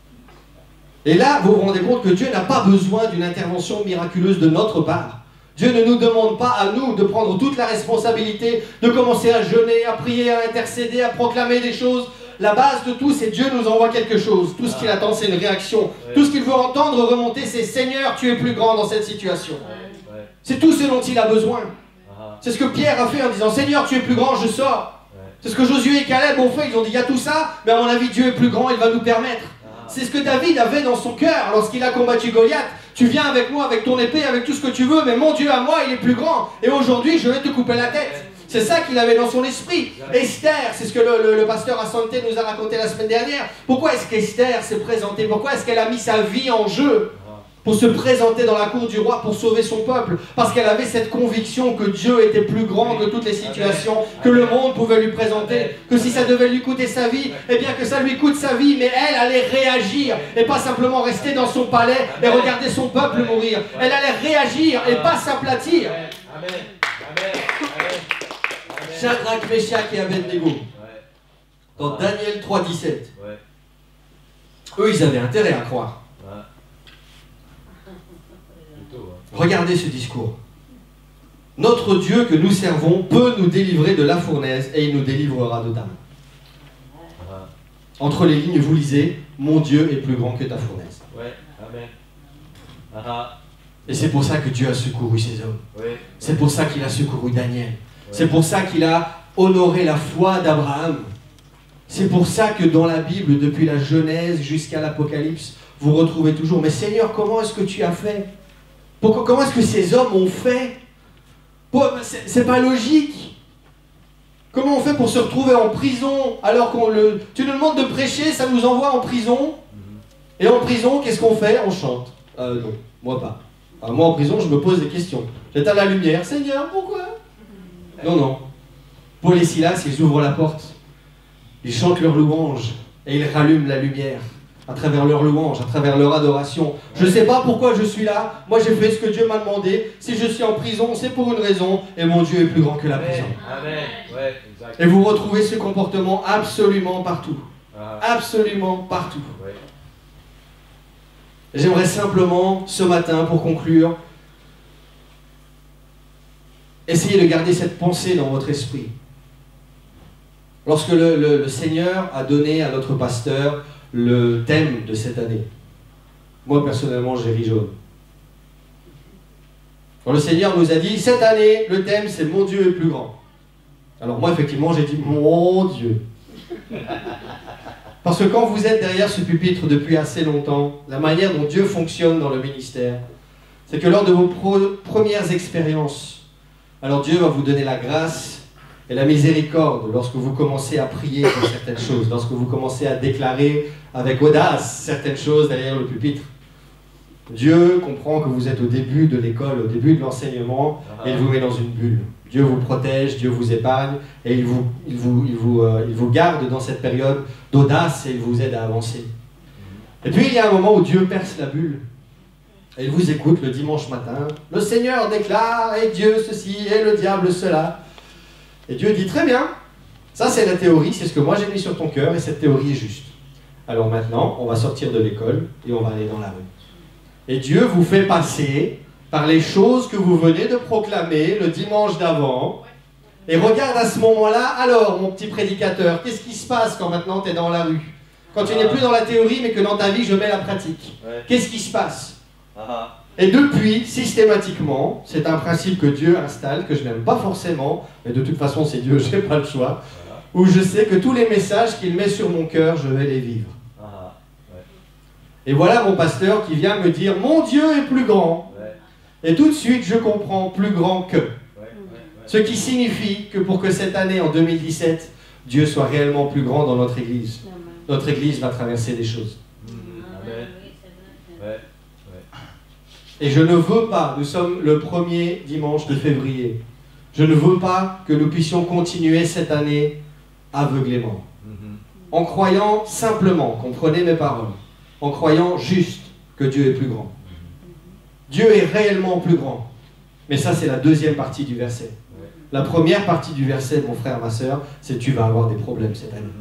Speaker 1: Et là, vous vous rendez compte que Dieu n'a pas besoin d'une intervention miraculeuse de notre part. Dieu ne nous demande pas à nous de prendre toute la responsabilité, de commencer à jeûner, à prier, à intercéder, à proclamer des choses. La base de tout, c'est Dieu nous envoie quelque chose. Tout ce qu'il attend, c'est une réaction. Tout ce qu'il veut entendre remonter, c'est Seigneur, tu es plus grand dans cette situation.
Speaker 2: Ouais. Ouais.
Speaker 1: C'est tout ce dont il a besoin.
Speaker 2: Ah.
Speaker 1: C'est ce que Pierre a fait en disant Seigneur, tu es plus grand, je sors.
Speaker 2: Ouais.
Speaker 1: C'est ce que Josué et Caleb ont fait. Ils ont dit il y a tout ça, mais à mon avis, Dieu est plus grand, il va nous permettre.
Speaker 2: Ah.
Speaker 1: C'est ce que David avait dans son cœur lorsqu'il a combattu Goliath. Tu viens avec moi, avec ton épée, avec tout ce que tu veux, mais mon Dieu à moi, il est plus grand. Et aujourd'hui, je vais te couper la tête. C'est ça qu'il avait dans son esprit. Esther, c'est ce que le, le, le pasteur Asante nous a raconté la semaine dernière. Pourquoi est-ce qu'Esther s'est présentée? Pourquoi est-ce qu'elle a mis sa vie en jeu pour se présenter dans la cour du roi pour sauver son peuple? Parce qu'elle avait cette conviction que Dieu était plus grand que toutes les situations que le monde pouvait lui présenter, que si ça devait lui coûter sa vie, eh bien que ça lui coûte sa vie, mais elle allait réagir et pas simplement rester dans son palais et regarder son peuple mourir. Elle allait réagir et pas s'aplatir.
Speaker 2: Amen. Amen. Amen.
Speaker 1: Shadrach, Meshach et Abednego,
Speaker 2: Ouais.
Speaker 1: dans Daniel trois, dix-sept,
Speaker 2: Ouais.
Speaker 1: eux ils avaient intérêt à croire.
Speaker 2: Ouais. Plutôt, hein.
Speaker 1: Regardez ce discours. Notre Dieu que nous servons peut nous délivrer de la fournaise et il nous délivrera de ta main.
Speaker 2: Ah.
Speaker 1: Entre les lignes, vous lisez, mon Dieu est plus grand que ta fournaise.
Speaker 2: Ouais. Amen. Ah.
Speaker 1: Et c'est pour ça que Dieu a secouru ces hommes.
Speaker 2: Ouais.
Speaker 1: C'est pour ça qu'il a secouru Daniel.
Speaker 2: Ouais.
Speaker 1: C'est pour ça qu'il a honoré la foi d'Abraham. C'est pour ça que dans la Bible, depuis la Genèse jusqu'à l'Apocalypse, vous retrouvez toujours, mais Seigneur, comment est-ce que tu as fait? Pourquoi, comment est-ce que ces hommes ont fait? C'est c'est pas logique. Comment on fait pour se retrouver en prison alors qu'on le... Tu nous demandes de prêcher, ça nous envoie en prison. Et en prison, qu'est-ce qu'on fait? On chante. Euh, non, moi pas. Alors, moi en prison, je me pose des questions. J'éteins la lumière. Seigneur, pourquoi? Non, non. Paul et Silas, ils ouvrent la porte. Ils chantent leur louange. Et ils rallument la lumière. À travers leur louange, à travers leur adoration. Je ne sais pas pourquoi je suis là. Moi, j'ai fait ce que Dieu m'a demandé. Si je suis en prison, c'est pour une raison. Et mon Dieu est plus grand que la prison.
Speaker 2: Amen. Ouais. Exact.
Speaker 1: Et vous retrouvez ce comportement absolument partout.
Speaker 2: Ah.
Speaker 1: Absolument partout.
Speaker 2: Ouais.
Speaker 1: J'aimerais simplement, ce matin, pour conclure, essayer de garder cette pensée dans votre esprit. Lorsque le, le, le Seigneur a donné à notre pasteur le thème de cette année, moi personnellement j'ai ri jaune. Quand le Seigneur nous a dit, cette année, le thème c'est mon Dieu est plus grand. Alors moi effectivement j'ai dit, mon Dieu. Parce que quand vous êtes derrière ce pupitre depuis assez longtemps, la manière dont Dieu fonctionne dans le ministère, c'est que lors de vos premières expériences, alors Dieu va vous donner la grâce et la miséricorde lorsque vous commencez à prier pour certaines choses, lorsque vous commencez à déclarer avec audace certaines choses derrière le pupitre. Dieu comprend que vous êtes au début de l'école, au début de l'enseignement, et il vous met dans une bulle. Dieu vous protège, Dieu vous épargne, et il vous, il vous, il vous, euh, il vous garde dans cette période d'audace et il vous aide à avancer. Et puis il y a un moment où Dieu perce la bulle. Et il vous écoute le dimanche matin. Le Seigneur déclare, et Dieu ceci, et le diable cela. Et Dieu dit, très bien, ça c'est la théorie, c'est ce que moi j'ai mis sur ton cœur, et cette théorie est juste. Alors maintenant, on va sortir de l'école, et on va aller dans la rue. Et Dieu vous fait passer par les choses que vous venez de proclamer le dimanche d'avant. Et regarde à ce moment-là, alors mon petit prédicateur, qu'est-ce qui se passe quand maintenant tu es dans la rue? Quand tu n'es plus dans la théorie, mais que dans ta vie je mets la pratique. Qu'est-ce qui se passe? Et depuis, systématiquement, c'est un principe que Dieu installe, que je n'aime pas forcément, mais de toute façon c'est Dieu, je n'ai pas le choix, où je sais que tous les messages qu'il met sur mon cœur, je vais les vivre. Et voilà mon pasteur qui vient me dire « Mon Dieu est plus grand ouais. ». Et tout de suite, je comprends « plus grand que ouais, ». Ouais, ouais. Ce qui signifie que pour que cette année, en deux mille dix-sept, Dieu soit réellement plus grand dans notre Église, notre Église va traverser des choses.
Speaker 2: Amen. Ouais, ouais.
Speaker 1: Et je ne veux pas, nous sommes le premier dimanche de février, je ne veux pas que nous puissions continuer cette année aveuglément, mm-hmm. en croyant simplement, comprenez mes paroles, en croyant juste que Dieu est plus grand. Dieu est réellement plus grand. Mais ça, c'est la deuxième partie du verset. La première partie du verset, mon frère, ma soeur, c'est tu vas avoir des problèmes cette année.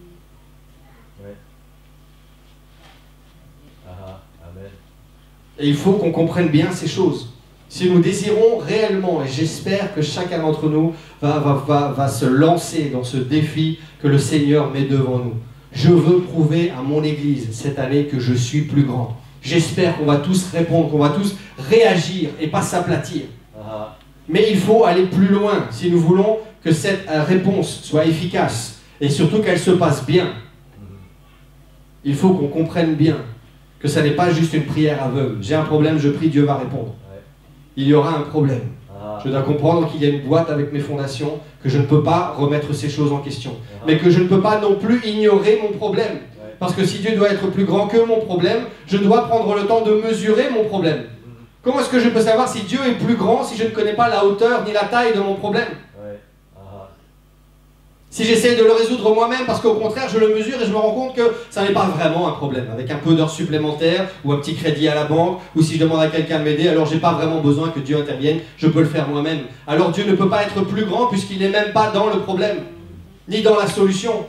Speaker 1: Et il faut qu'on comprenne bien ces choses. Si nous désirons réellement, et j'espère que chacun d'entre nous va, va, va, va se lancer dans ce défi que le Seigneur met devant nous. Je veux prouver à mon Église cette année que je suis plus grand. J'espère qu'on va tous répondre, qu'on va tous réagir et pas s'aplatir. Uh-huh. Mais il faut aller plus loin si nous voulons que cette réponse soit efficace et surtout qu'elle se passe bien. Uh-huh. Il faut qu'on comprenne bien que ça n'est pas juste une prière aveugle. J'ai un problème, je prie, Dieu va répondre. Ouais. Il y aura un problème. Uh-huh. Je dois comprendre qu'il y a une boîte avec mes fondations, que je ne peux pas remettre ces choses en question. Uh-huh. Mais que je ne peux pas non plus ignorer mon problème. Ouais. Parce que si Dieu doit être plus grand que mon problème, je dois prendre le temps de mesurer mon problème. Uh-huh. Comment est-ce que je peux savoir si Dieu est plus grand si je ne connais pas la hauteur ni la taille de mon problème? Ouais. Uh-huh. Si j'essaie de le résoudre moi-même, parce qu'au contraire, je le mesure et je me rends compte que ça n'est pas vraiment un problème. Avec un peu d'heures supplémentaires, ou un petit crédit à la banque, ou si je demande à quelqu'un de m'aider, alors j'ai pas vraiment besoin que Dieu intervienne, je peux le faire moi-même. Alors Dieu ne peut pas être plus grand puisqu'il n'est même pas dans le problème, ni dans la solution.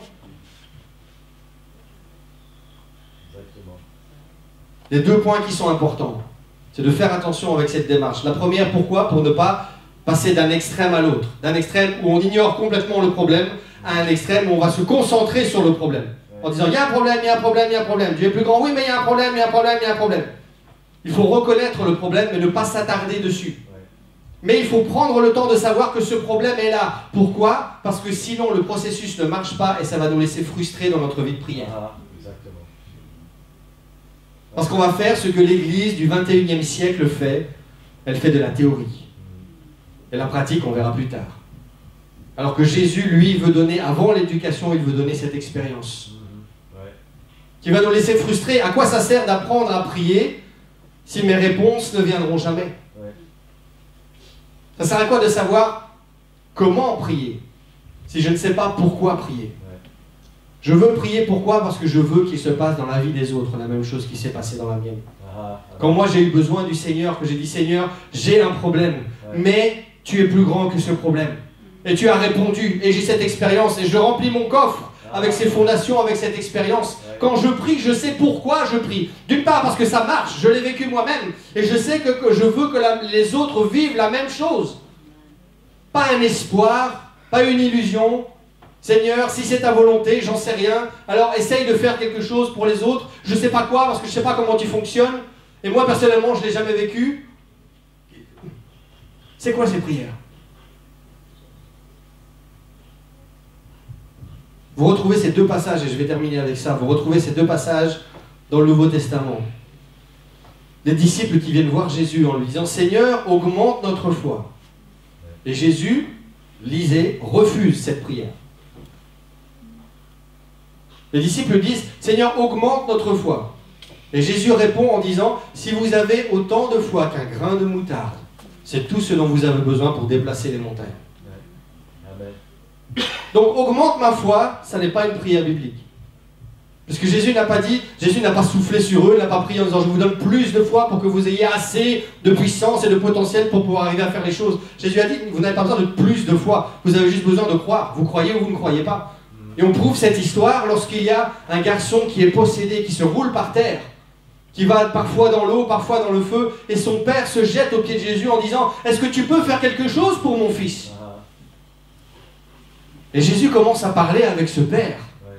Speaker 1: Exactement. Les deux points qui sont importants, c'est de faire attention avec cette démarche. La première, pourquoi? Pour ne pas passer d'un extrême à l'autre. D'un extrême où on ignore complètement le problème, à un extrême où on va se concentrer sur le problème. En disant, il y a un problème, il y a un problème, il y a un problème. Dieu est plus grand, oui, mais il y a un problème, il y a un problème, il y a un problème. Il faut reconnaître le problème, mais ne pas s'attarder dessus. Mais il faut prendre le temps de savoir que ce problème est là. Pourquoi? Parce que sinon, le processus ne marche pas et ça va nous laisser frustrés dans notre vie de prière.
Speaker 2: Ah, exactement.
Speaker 1: Parce qu'on va faire ce que l'Église du vingt et unième siècle fait. Elle fait de la théorie. Et la pratique, on verra plus tard. Alors que Jésus, lui, veut donner, avant l'éducation, il veut donner cette expérience. Mmh, ouais. Qui va nous laisser frustrés. À quoi ça sert d'apprendre à prier si mes réponses ne viendront jamais? Ouais. Ça sert à quoi de savoir comment prier si je ne sais pas pourquoi prier? Ouais. Je veux prier pourquoi? Parce que je veux qu'il se passe dans la vie des autres la même chose qui s'est passé dans la mienne. Ah, ah, Quand moi j'ai eu besoin du Seigneur, que j'ai dit Seigneur, j'ai un problème, ouais. mais tu es plus grand que ce problème. Et tu as répondu, et j'ai cette expérience, et je remplis mon coffre avec ses fondations, avec cette expérience. Quand je prie, je sais pourquoi je prie. D'une part parce que ça marche, je l'ai vécu moi-même. Et je sais que, que je veux que la, les autres vivent la même chose. Pas un espoir, pas une illusion. Seigneur, si c'est ta volonté, j'en sais rien. Alors essaye de faire quelque chose pour les autres. Je ne sais pas quoi, parce que je ne sais pas comment tu fonctionnes. Et moi, personnellement, je ne l'ai jamais vécu. C'est quoi ces prières? Vous retrouvez ces deux passages, et je vais terminer avec ça, vous retrouvez ces deux passages dans le Nouveau Testament. Les disciples qui viennent voir Jésus en lui disant « Seigneur, augmente notre foi ». Et Jésus, lisez, refuse cette prière. Les disciples disent « Seigneur, augmente notre foi ». Et Jésus répond en disant « Si vous avez autant de foi qu'un grain de moutarde, c'est tout ce dont vous avez besoin pour déplacer les montagnes. » Donc, augmente ma foi, ça n'est pas une prière biblique. Parce que Jésus n'a pas dit, Jésus n'a pas soufflé sur eux, il n'a pas prié en disant je vous donne plus de foi pour que vous ayez assez de puissance et de potentiel pour pouvoir arriver à faire les choses. Jésus a dit, vous n'avez pas besoin de plus de foi, vous avez juste besoin de croire. Vous croyez ou vous ne croyez pas. Et on prouve cette histoire lorsqu'il y a un garçon qui est possédé, qui se roule par terre, qui va parfois dans l'eau, parfois dans le feu, et son père se jette aux pieds de Jésus en disant est-ce que tu peux faire quelque chose pour mon fils? Et Jésus commence à parler avec ce père.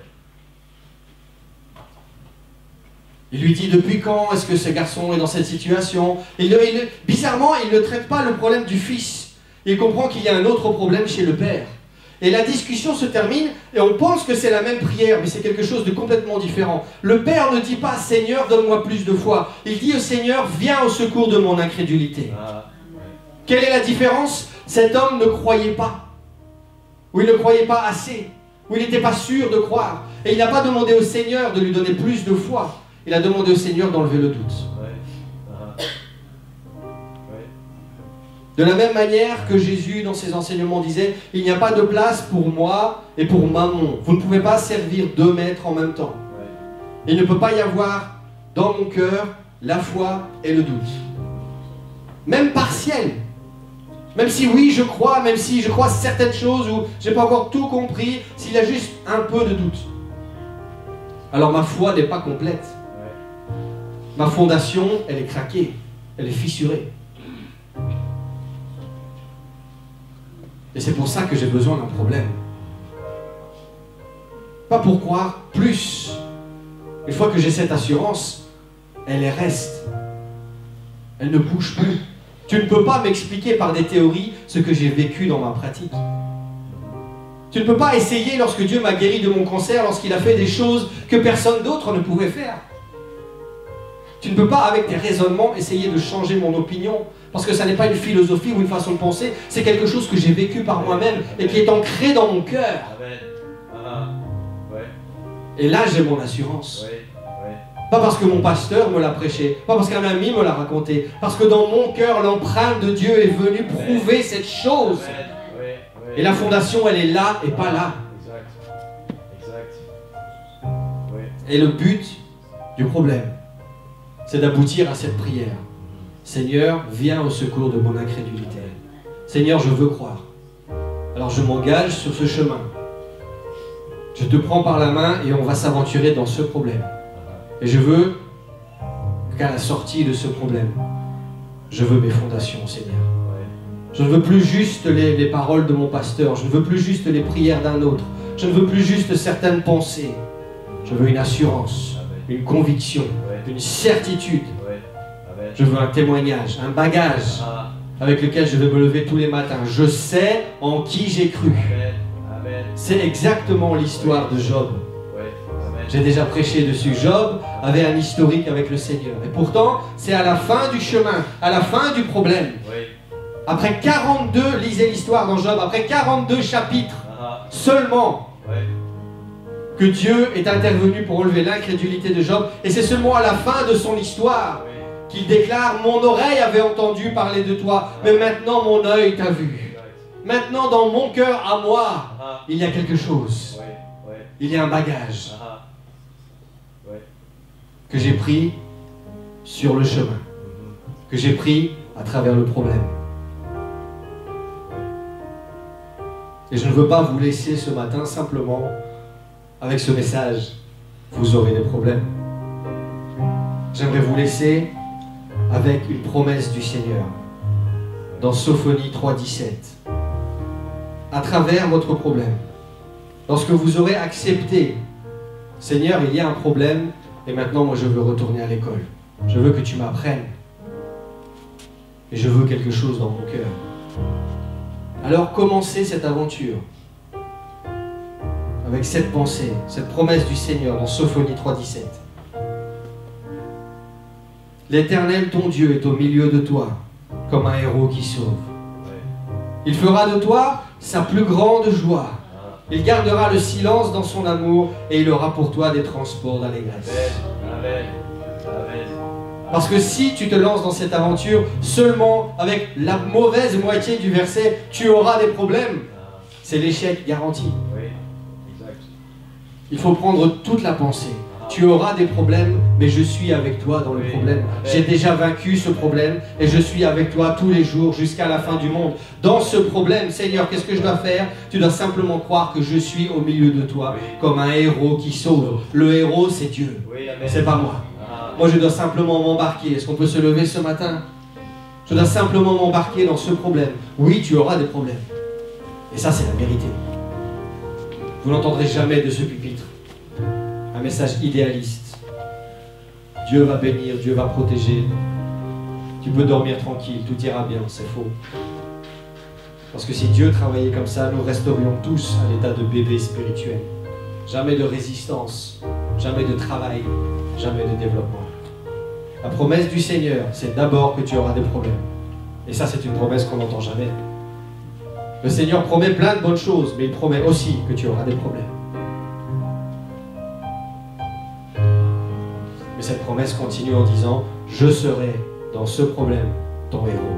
Speaker 1: Il lui dit depuis quand est-ce que ce garçon est dans cette situation. il, il, Bizarrement, il ne traite pas le problème du fils. Il comprend qu'il y a un autre problème chez le père. Et la discussion se termine et on pense que c'est la même prière, mais c'est quelque chose de complètement différent. Le père ne dit pas « Seigneur, donne-moi plus de foi ». Il dit au Seigneur « Viens au secours de mon incrédulité ». Quelle est la différence? Cet homme ne croyait pas. Ou il ne croyait pas assez. Ou il n'était pas sûr de croire. Et il n'a pas demandé au Seigneur de lui donner plus de foi. Il a demandé au Seigneur d'enlever le doute. De la même manière que Jésus, dans ses enseignements, disait « Il n'y a pas de place pour moi et pour mammon. Vous ne pouvez pas servir deux maîtres en même temps. Il ne peut pas y avoir dans mon cœur la foi et le doute. Même partiel. Même si oui, je crois, même si je crois certaines choses ou je n'ai pas encore tout compris, s'il y a juste un peu de doute. Alors ma foi n'est pas complète. Ma fondation, elle est craquée, elle est fissurée. Et c'est pour ça que j'ai besoin d'un problème. Pas pour croire plus. Une fois que j'ai cette assurance, elle reste. Elle ne bouge plus. Tu ne peux pas m'expliquer par des théories ce que j'ai vécu dans ma pratique. Tu ne peux pas essayer, lorsque Dieu m'a guéri de mon cancer, lorsqu'il a fait des choses que personne d'autre ne pouvait faire. Tu ne peux pas, avec tes raisonnements, essayer de changer mon opinion, parce que ça n'est pas une philosophie ou une façon de penser, c'est quelque chose que j'ai vécu par moi-même et qui est ancré dans mon cœur. Et là, j'ai mon assurance. Pas parce que mon pasteur me l'a prêché, pas parce qu'un ami me l'a raconté, parce que dans mon cœur, l'empreinte de Dieu est venue prouver cette chose. Et la fondation, elle est là et pas là. Et le but du problème, c'est d'aboutir à cette prière. Seigneur, viens au secours de mon incrédulité. Seigneur, je veux croire. Alors je m'engage sur ce chemin. Je te prends par la main et on va s'aventurer dans ce problème. Et je veux qu'à la sortie de ce problème, je veux mes fondations, Seigneur. Je ne veux plus juste les, les paroles de mon pasteur. Je ne veux plus juste les prières d'un autre. Je ne veux plus juste certaines pensées. Je veux une assurance, une conviction, une certitude. Je veux un témoignage, un bagage avec lequel je vais me lever tous les matins. Je sais en qui j'ai cru. C'est exactement l'histoire de Job. J'ai déjà prêché dessus. Job avait un historique avec le Seigneur. Et pourtant, c'est à la fin du chemin, à la fin du problème. Après quarante-deux, lisez l'histoire dans Job, après quarante-deux chapitres seulement, que Dieu est intervenu pour relever l'incrédulité de Job. Et c'est seulement à la fin de son histoire qu'il déclare « Mon oreille avait entendu parler de toi, mais maintenant mon œil t'a vu. Maintenant dans mon cœur à moi, il y a quelque chose. Il y a un bagage que j'ai pris sur le chemin, que j'ai pris à travers le problème. Et je ne veux pas vous laisser ce matin simplement avec ce message, vous aurez des problèmes. J'aimerais vous laisser avec une promesse du Seigneur dans Sophonie trois dix-sept. À travers votre problème, lorsque vous aurez accepté, Seigneur, il y a un problème et maintenant moi je veux retourner à l'école. Je veux que tu m'apprennes et je veux quelque chose dans mon cœur. Alors commencez cette aventure avec cette pensée, cette promesse du Seigneur dans Sophonie trois dix-sept. L'Éternel, ton Dieu, est au milieu de toi, comme un héros qui sauve. Il fera de toi sa plus grande joie. Il gardera le silence dans son amour et il aura pour toi des transports d'allégresse.
Speaker 2: Amen. Amen.
Speaker 1: Parce que si tu te lances dans cette aventure seulement avec la mauvaise moitié du verset, tu auras des problèmes. C'est l'échec garanti.
Speaker 2: Oui, exact.
Speaker 1: Il faut prendre toute la pensée. Tu auras des problèmes, mais je suis avec toi dans le problème. J'ai déjà vaincu ce problème et je suis avec toi tous les jours jusqu'à la fin du monde. Dans ce problème, Seigneur, qu'est-ce que je dois faire? Tu dois simplement croire que je suis au milieu de toi comme un héros qui sauve. Le héros, c'est Dieu. C'est pas moi. Moi, je dois simplement m'embarquer. Est-ce qu'on peut se lever ce matin? Je dois simplement m'embarquer dans ce problème. Oui, tu auras des problèmes. Et ça, c'est la vérité. Vous n'entendrez jamais de ce pupitre un message idéaliste. Dieu va bénir, Dieu va protéger. Tu peux dormir tranquille, tout ira bien. C'est faux. Parce que si Dieu travaillait comme ça, nous resterions tous à l'état de bébé spirituel. Jamais de résistance, jamais de travail, jamais de développement. La promesse du Seigneur, c'est d'abord que tu auras des problèmes. Et ça, c'est une promesse qu'on n'entend jamais. Le Seigneur promet plein de bonnes choses, mais il promet aussi que tu auras des problèmes. Mais cette promesse continue en disant, je serai dans ce problème ton héros.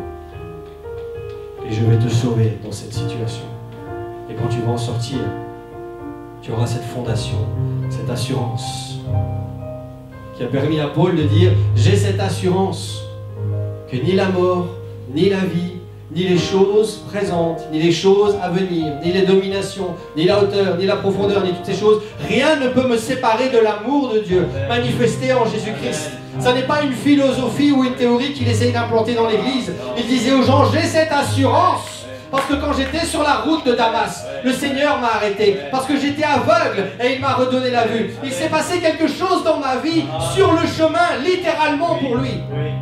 Speaker 1: Et je vais te sauver dans cette situation. Et quand tu vas en sortir, tu auras cette fondation, cette assurance qui a permis à Paul de dire, j'ai cette assurance que ni la mort, ni la vie, ni les choses présentes, ni les choses à venir, ni les dominations, ni la hauteur, ni la profondeur, ni toutes ces choses, rien ne peut me séparer de l'amour de Dieu manifesté en Jésus-Christ. Ça n'est pas une philosophie ou une théorie qu'il essaye d'implanter dans l'Église. Il disait aux gens, j'ai cette assurance. Parce que quand j'étais sur la route de Damas, le Seigneur m'a arrêté. Parce que j'étais aveugle et il m'a redonné la vue. Il s'est passé quelque chose dans ma vie, sur le chemin, littéralement pour lui.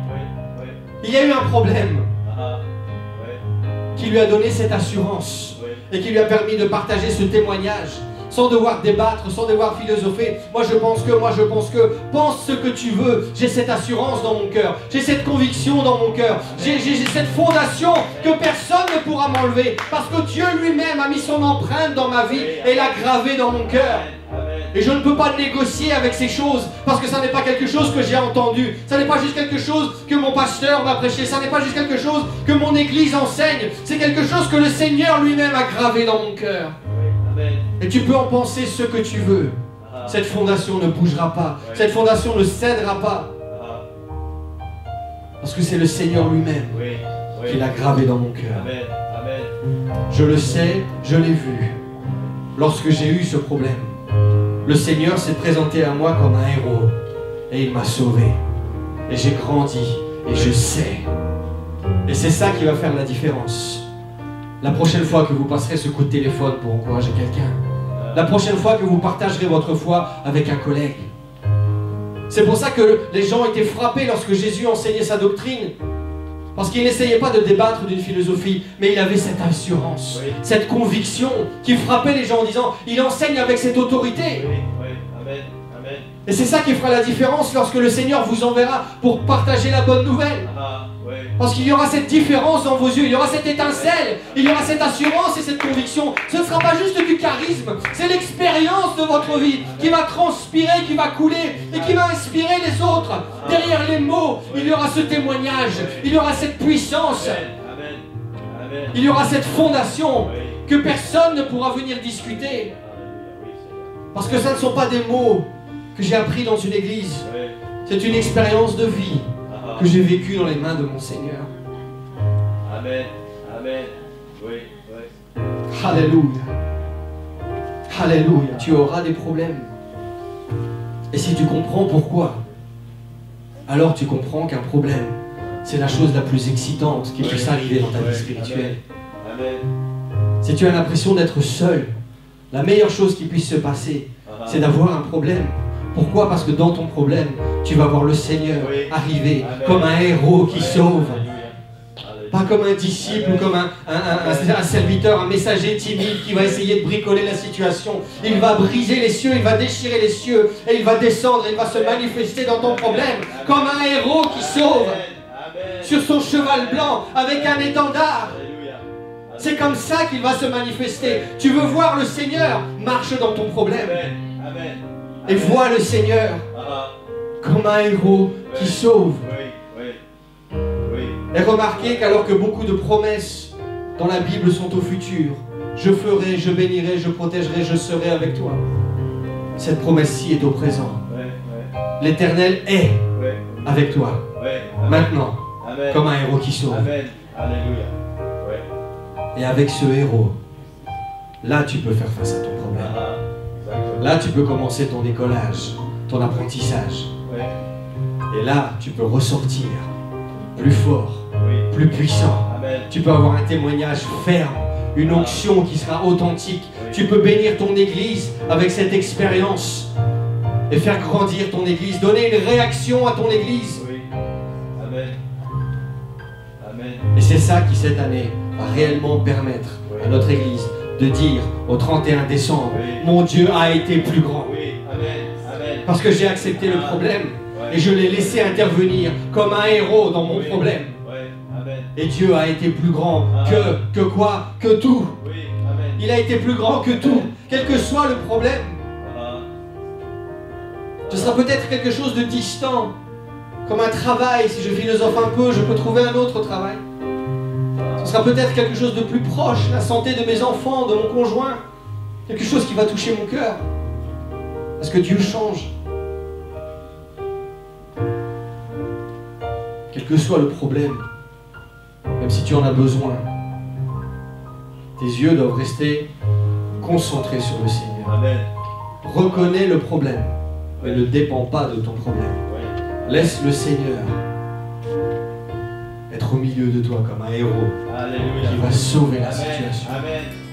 Speaker 1: Il y a eu un problème qui lui a donné cette assurance et qui lui a permis de partager ce témoignage sans devoir débattre, sans devoir philosopher. Moi je pense que, moi je pense que, pense ce que tu veux. J'ai cette assurance dans mon cœur, j'ai cette conviction dans mon cœur, j'ai cette fondation que personne ne pourra m'enlever parce que Dieu lui-même a mis son empreinte dans ma vie et l'a gravée dans mon cœur. Et je ne peux pas négocier avec ces choses parce que ça n'est pas quelque chose que j'ai entendu. Ça n'est pas juste quelque chose que mon pasteur m'a prêché. Ça n'est pas juste quelque chose que mon église enseigne. C'est quelque chose que le Seigneur lui-même a gravé dans mon cœur. Et tu peux en penser ce que tu veux. Cette fondation ne bougera pas. Cette fondation ne cédera pas. Parce que c'est le Seigneur lui-même qui l'a gravé dans mon cœur. Je le sais, je l'ai vu. Lorsque j'ai eu ce problème, le Seigneur s'est présenté à moi comme un héros et il m'a sauvé. Et j'ai grandi et je sais. Et c'est ça qui va faire la différence. La prochaine fois que vous passerez ce coup de téléphone pour encourager quelqu'un, la prochaine fois que vous partagerez votre foi avec un collègue. C'est pour ça que les gens étaient frappés lorsque Jésus enseignait sa doctrine. Parce qu'il n'essayait pas de débattre d'une philosophie, mais il avait cette assurance, oui. cette conviction qui frappait les gens en disant, il enseigne avec cette autorité.
Speaker 2: Oui, oui. Amen. Amen.
Speaker 1: Et c'est ça qui fera la différence lorsque le Seigneur vous enverra pour partager la bonne nouvelle.
Speaker 2: Ah, oui.
Speaker 1: Parce qu'il y aura cette différence dans vos yeux, il y aura cette étincelle, il y aura cette assurance et cette conviction. Ce ne sera pas juste du charisme, c'est l'expérience de votre vie qui va transpirer, qui va couler et qui va inspirer les autres. Derrière les mots, il y aura ce témoignage, il y aura cette puissance,
Speaker 2: Amen. Amen.
Speaker 1: il y aura cette fondation que personne ne pourra venir discuter. Parce que ça ne sont pas des mots que j'ai appris dans une église, c'est une expérience de vie que j'ai vécue dans les mains de mon Seigneur.
Speaker 2: Amen. Amen. Oui, oui.
Speaker 1: Alléluia. Alléluia, tu auras des problèmes. Et si tu comprends pourquoi, alors tu comprends qu'un problème, c'est la chose la plus excitante qui puisse arriver dans ta vie spirituelle.
Speaker 2: Amen.
Speaker 1: Si tu as l'impression d'être seul, la meilleure chose qui puisse se passer, c'est d'avoir un problème. Pourquoi? Parce que dans ton problème, tu vas voir le Seigneur
Speaker 2: Oui.
Speaker 1: arriver
Speaker 2: Amen.
Speaker 1: comme un héros qui
Speaker 2: Ouais.
Speaker 1: sauve.
Speaker 2: Alléluia.
Speaker 1: Pas comme un disciple
Speaker 2: Amen.
Speaker 1: ou comme un, un, un, un- un serviteur, un messager timide qui va essayer de bricoler la situation. Il va briser les cieux, il va déchirer les cieux et il va descendre, il va se manifester dans ton problème comme un héros qui sauve
Speaker 2: Amen.
Speaker 1: sur son cheval blanc avec un étendard.
Speaker 2: Alléluia.
Speaker 1: C'est comme ça qu'il va se manifester. Tu veux voir le Seigneur? Marche dans ton problème
Speaker 2: Amen. Amen.
Speaker 1: et vois le Seigneur
Speaker 2: Ah,
Speaker 1: comme un héros qui sauve.
Speaker 2: oui, oui, oui.
Speaker 1: Et remarquez qu'alors que beaucoup de promesses dans la Bible sont au futur, je ferai, je bénirai, je protégerai, je serai avec toi. Cette promesse-ci est au présent.
Speaker 2: Ouais, ouais,
Speaker 1: L'Éternel est
Speaker 2: ouais,
Speaker 1: avec toi,
Speaker 2: ouais. Amen.
Speaker 1: maintenant,
Speaker 2: Amen.
Speaker 1: comme un héros qui sauve.
Speaker 2: Amen. Alléluia. Ouais.
Speaker 1: Et avec ce héros, là tu peux faire face à ton problème.
Speaker 2: Ah, exactement.
Speaker 1: Là tu peux commencer ton décollage, ton apprentissage.
Speaker 2: Ouais.
Speaker 1: Et là tu peux ressortir plus fort,
Speaker 2: Oui.
Speaker 1: plus puissant.
Speaker 2: Amen.
Speaker 1: Tu peux avoir un témoignage ferme, une onction qui sera authentique. Tu peux bénir ton église avec cette expérience et faire grandir ton église, donner une réaction à ton église.
Speaker 2: Oui. Amen. Amen.
Speaker 1: Et c'est ça qui cette année va réellement permettre à notre église de dire au trente et un décembre,
Speaker 2: Oui.
Speaker 1: mon Dieu a été plus grand.
Speaker 2: Oui. Amen. Amen.
Speaker 1: Parce que j'ai accepté le problème
Speaker 2: Ouais.
Speaker 1: et je l'ai laissé intervenir comme un héros dans mon
Speaker 2: Oui.
Speaker 1: problème.
Speaker 2: Ouais. Amen.
Speaker 1: Et Dieu a été plus grand
Speaker 2: Ah.
Speaker 1: que, que quoi? Que tout.
Speaker 2: Oui. Amen.
Speaker 1: Il a été plus grand que tout, quel que soit le problème.
Speaker 2: Ah.
Speaker 1: Ce sera peut-être quelque chose de distant, comme un travail. Si je philosophe un peu, je peux trouver un autre travail. Ce sera peut-être quelque chose de plus proche, la santé de mes enfants, de mon conjoint. Quelque chose qui va toucher mon cœur. Parce que Dieu change. Quel que soit le problème, même si tu en as besoin, tes yeux doivent rester concentrés sur le Seigneur.
Speaker 2: Amen.
Speaker 1: Reconnais le problème, mais ne dépends pas de ton problème.
Speaker 2: Ouais.
Speaker 1: Laisse le Seigneur être au milieu de toi comme un héros
Speaker 2: Alléluia.
Speaker 1: qui va sauver la
Speaker 2: Amen.
Speaker 1: situation.
Speaker 2: Amen.